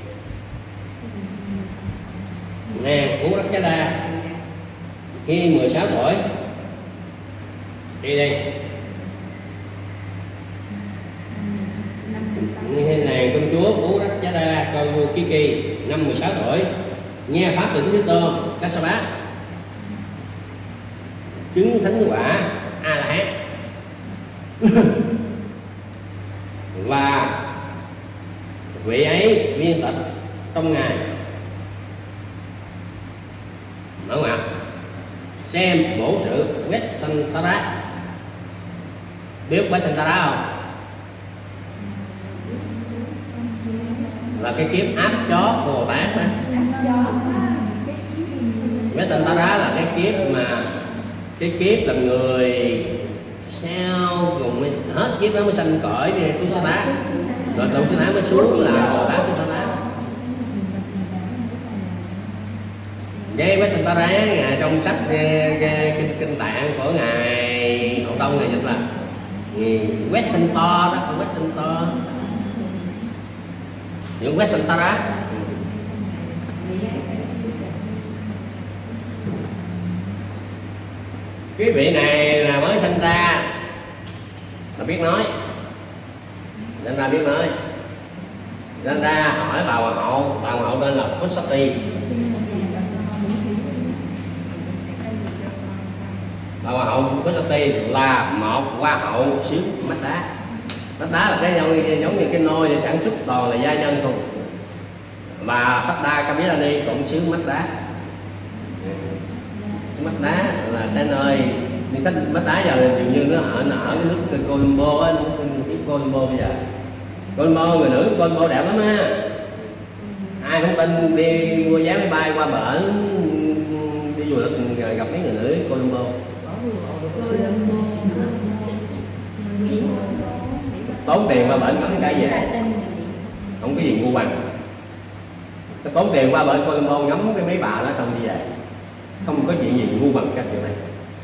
nè, Urakchada khi 16 tuổi đi đây nàng công chúa Urakchada con vua Kiki năm 16 tuổi nghe pháp từ Thế Tôn Kassapa chứng thánh quả A La Hán. Và vị ấy viên tịch trong ngày mở ngoặt xem bổ sự Vesantara. Biết Vesantara không? Là cái kiếp áp chó Bồ Tát đó. Vesantara là cái kiếp làm người sao cùng hết kiếp đó mới sanh cõi Tu Sa Bá, rồi Tu Sa Bá mới xuống là Bồ Tát Tu Sa Bá. Với Vesantara ngài trong sách kinh tạng của ngài Hậu Tông này dịch là Vesantor đó, Vesantor, những Vesantara. Cái vị này là mới sinh ra là biết nói, nên ra biết nói, nên ra hỏi bà hoàng hậu tên là Pusati. Bà hoàng hậu Pusati là một hoa hậu xứ Mách Đá. Mách Đá là cái giống như cái nôi để sản xuất toàn là gia nhân không. Và Tất Đa Kapilani cũng xứ Mách Đá. Mách Đá là cái nơi đi sách Mách Đá giờ dường như nó ở cái nước Colombo á, xứ Colombo bây giờ. Colombo người nữ Colombo đẹp lắm á. Ai không tin đi mua vé máy bay qua bển đi đi du lịch gặp mấy người nữ Colombo. Tốn tiền qua bển ngắm cái gì không có gì ngu bằng. Tốn tiền qua bển Colombo ngắm cái mấy bà đó xong đi về, không có chuyện gì ngu bằng cái chuyện này.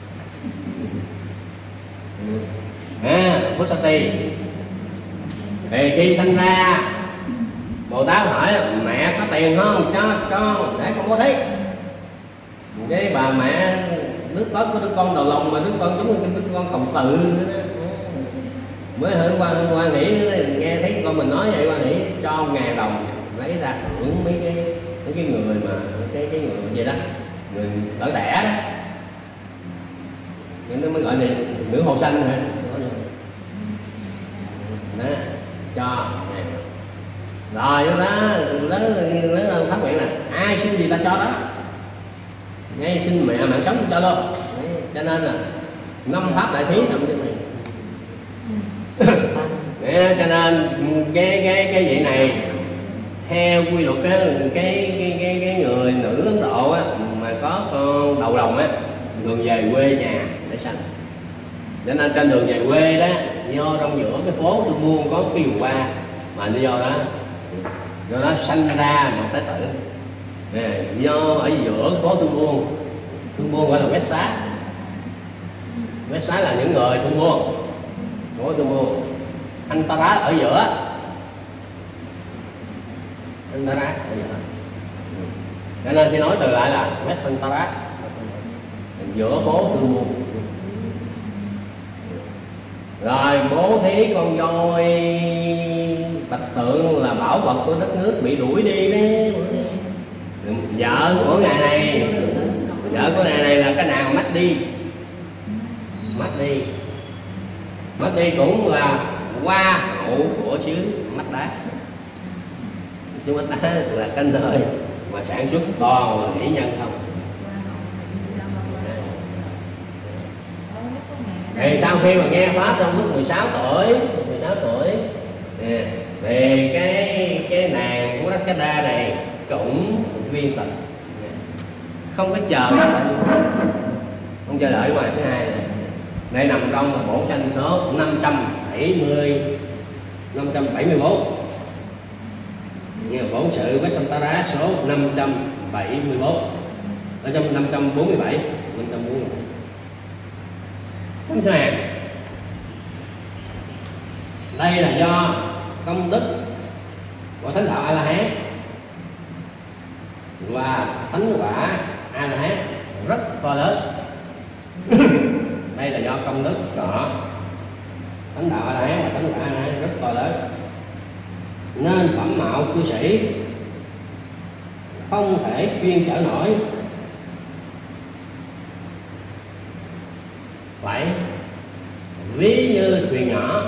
Bosati thì khi sinh ra Bồ Tát hỏi mẹ có tiền không cho con để con có thấy. Cái bà mẹ đứa con đầu lòng mà đứa con giống như đứa con Khổng Tử nữa đó. Mới hôm qua nghĩ nghe thấy con mình nói vậy, qua nghĩ cho 1.000 đồng lấy ra hưởng mấy cái người mà cái người gì đó, người đỡ đẻ đó, nên nó mới gọi là nữ hồ xanh hả đó, cho rồi đó lớn phát nguyện là ai xin gì ta cho đó, ngay xin mẹ mạng sống cho luôn. Đấy, cho nên là 5 pháp đại thí trong cái này. Đấy, cho nên cái vị này theo quy luật cái người nữ Ấn Độ á, mà có con đầu lòng á thường về quê nhà để sanh. Cho nên trên đường về quê đó, do trong giữa cái phố Tương Muôn có cái vườn hoa mà do đó sanh ra một thái tử. Nè, do ở giữa cái phố Tương Muôn gọi là Quét Xá là những người Tương Muôn, phố Tương Muôn. Anh ta ở giữa, cho nên khi nói từ lại là Mesantara, giữa phố Tương Muôn. Rồi bố thí con voi bạch tượng là bảo vật của đất nước bị đuổi đi đấy. Vợ của ngày này là cái nào mất đi cũng là hoa hậu của xứ Mắt Đá. Xứ Mắt Đá là cái nơi mà sản xuất toàn là mỹ nhân không. Thì sau khi mà nghe pháp trong lúc 16 tuổi thì cái nàng của Rakada này cũng viên tịch, không có chờ đợi ngoài thứ hai này. Đây nằm trong bổn sanh số 574. Bổn sự với Santara số 574 ở trong 547. Thánh Soạn. Đây là do công đức của Thánh đạo A La Hán và thánh quả A La Hán rất to lớn. Đây là do công đức của Thánh đạo A La Hán và thánh quả A La Hán rất to lớn, nên phẩm mạo cư sĩ không thể chuyên chở nổi, phải ví như thuyền nhỏ,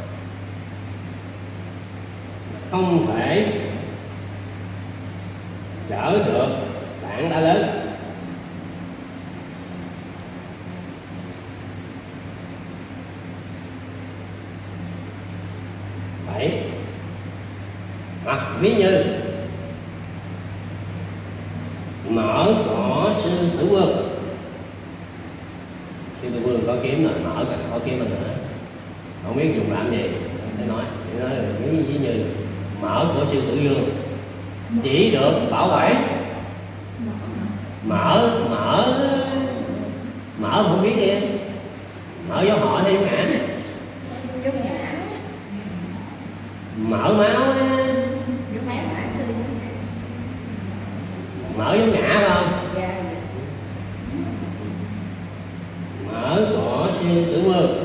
không thể chở được tảng đá lớn. Phải hoặc ví như mở cỏ sư tử vương. Sư tử vương có kiếm rồi, mở có kiếm rồi nữa, không biết dùng làm gì. Để nói là ví như mở của sư tử vương chỉ được bảo quản, mở không biết gì, mở dấu hỏi hay dấu ngã, mở máu, mở dấu ngã phải không? Mở của sư tử vương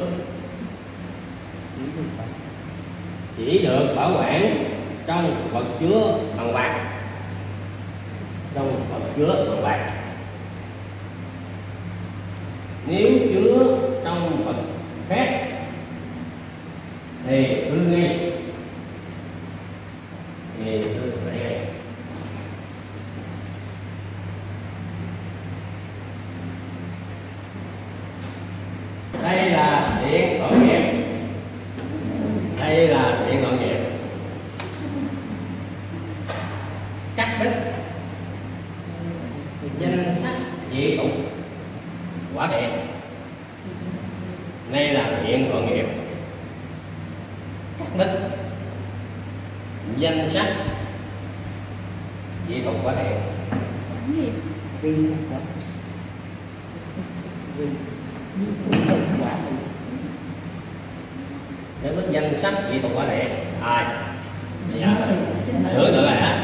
chỉ được bảo quản trong vật chứa bằng bạc, nếu chứa trong vật khác thì hư ngay. Đây là điện tội nghiệp. Cắt đứt danh sách dị tụ tội nghiệp, cắt đứt, danh sách, vị thuộc quả thiện. vì quả Cắt đứt danh sách vị thuộc quả thiện. Rồi bây giờ thử nữa rồi hả?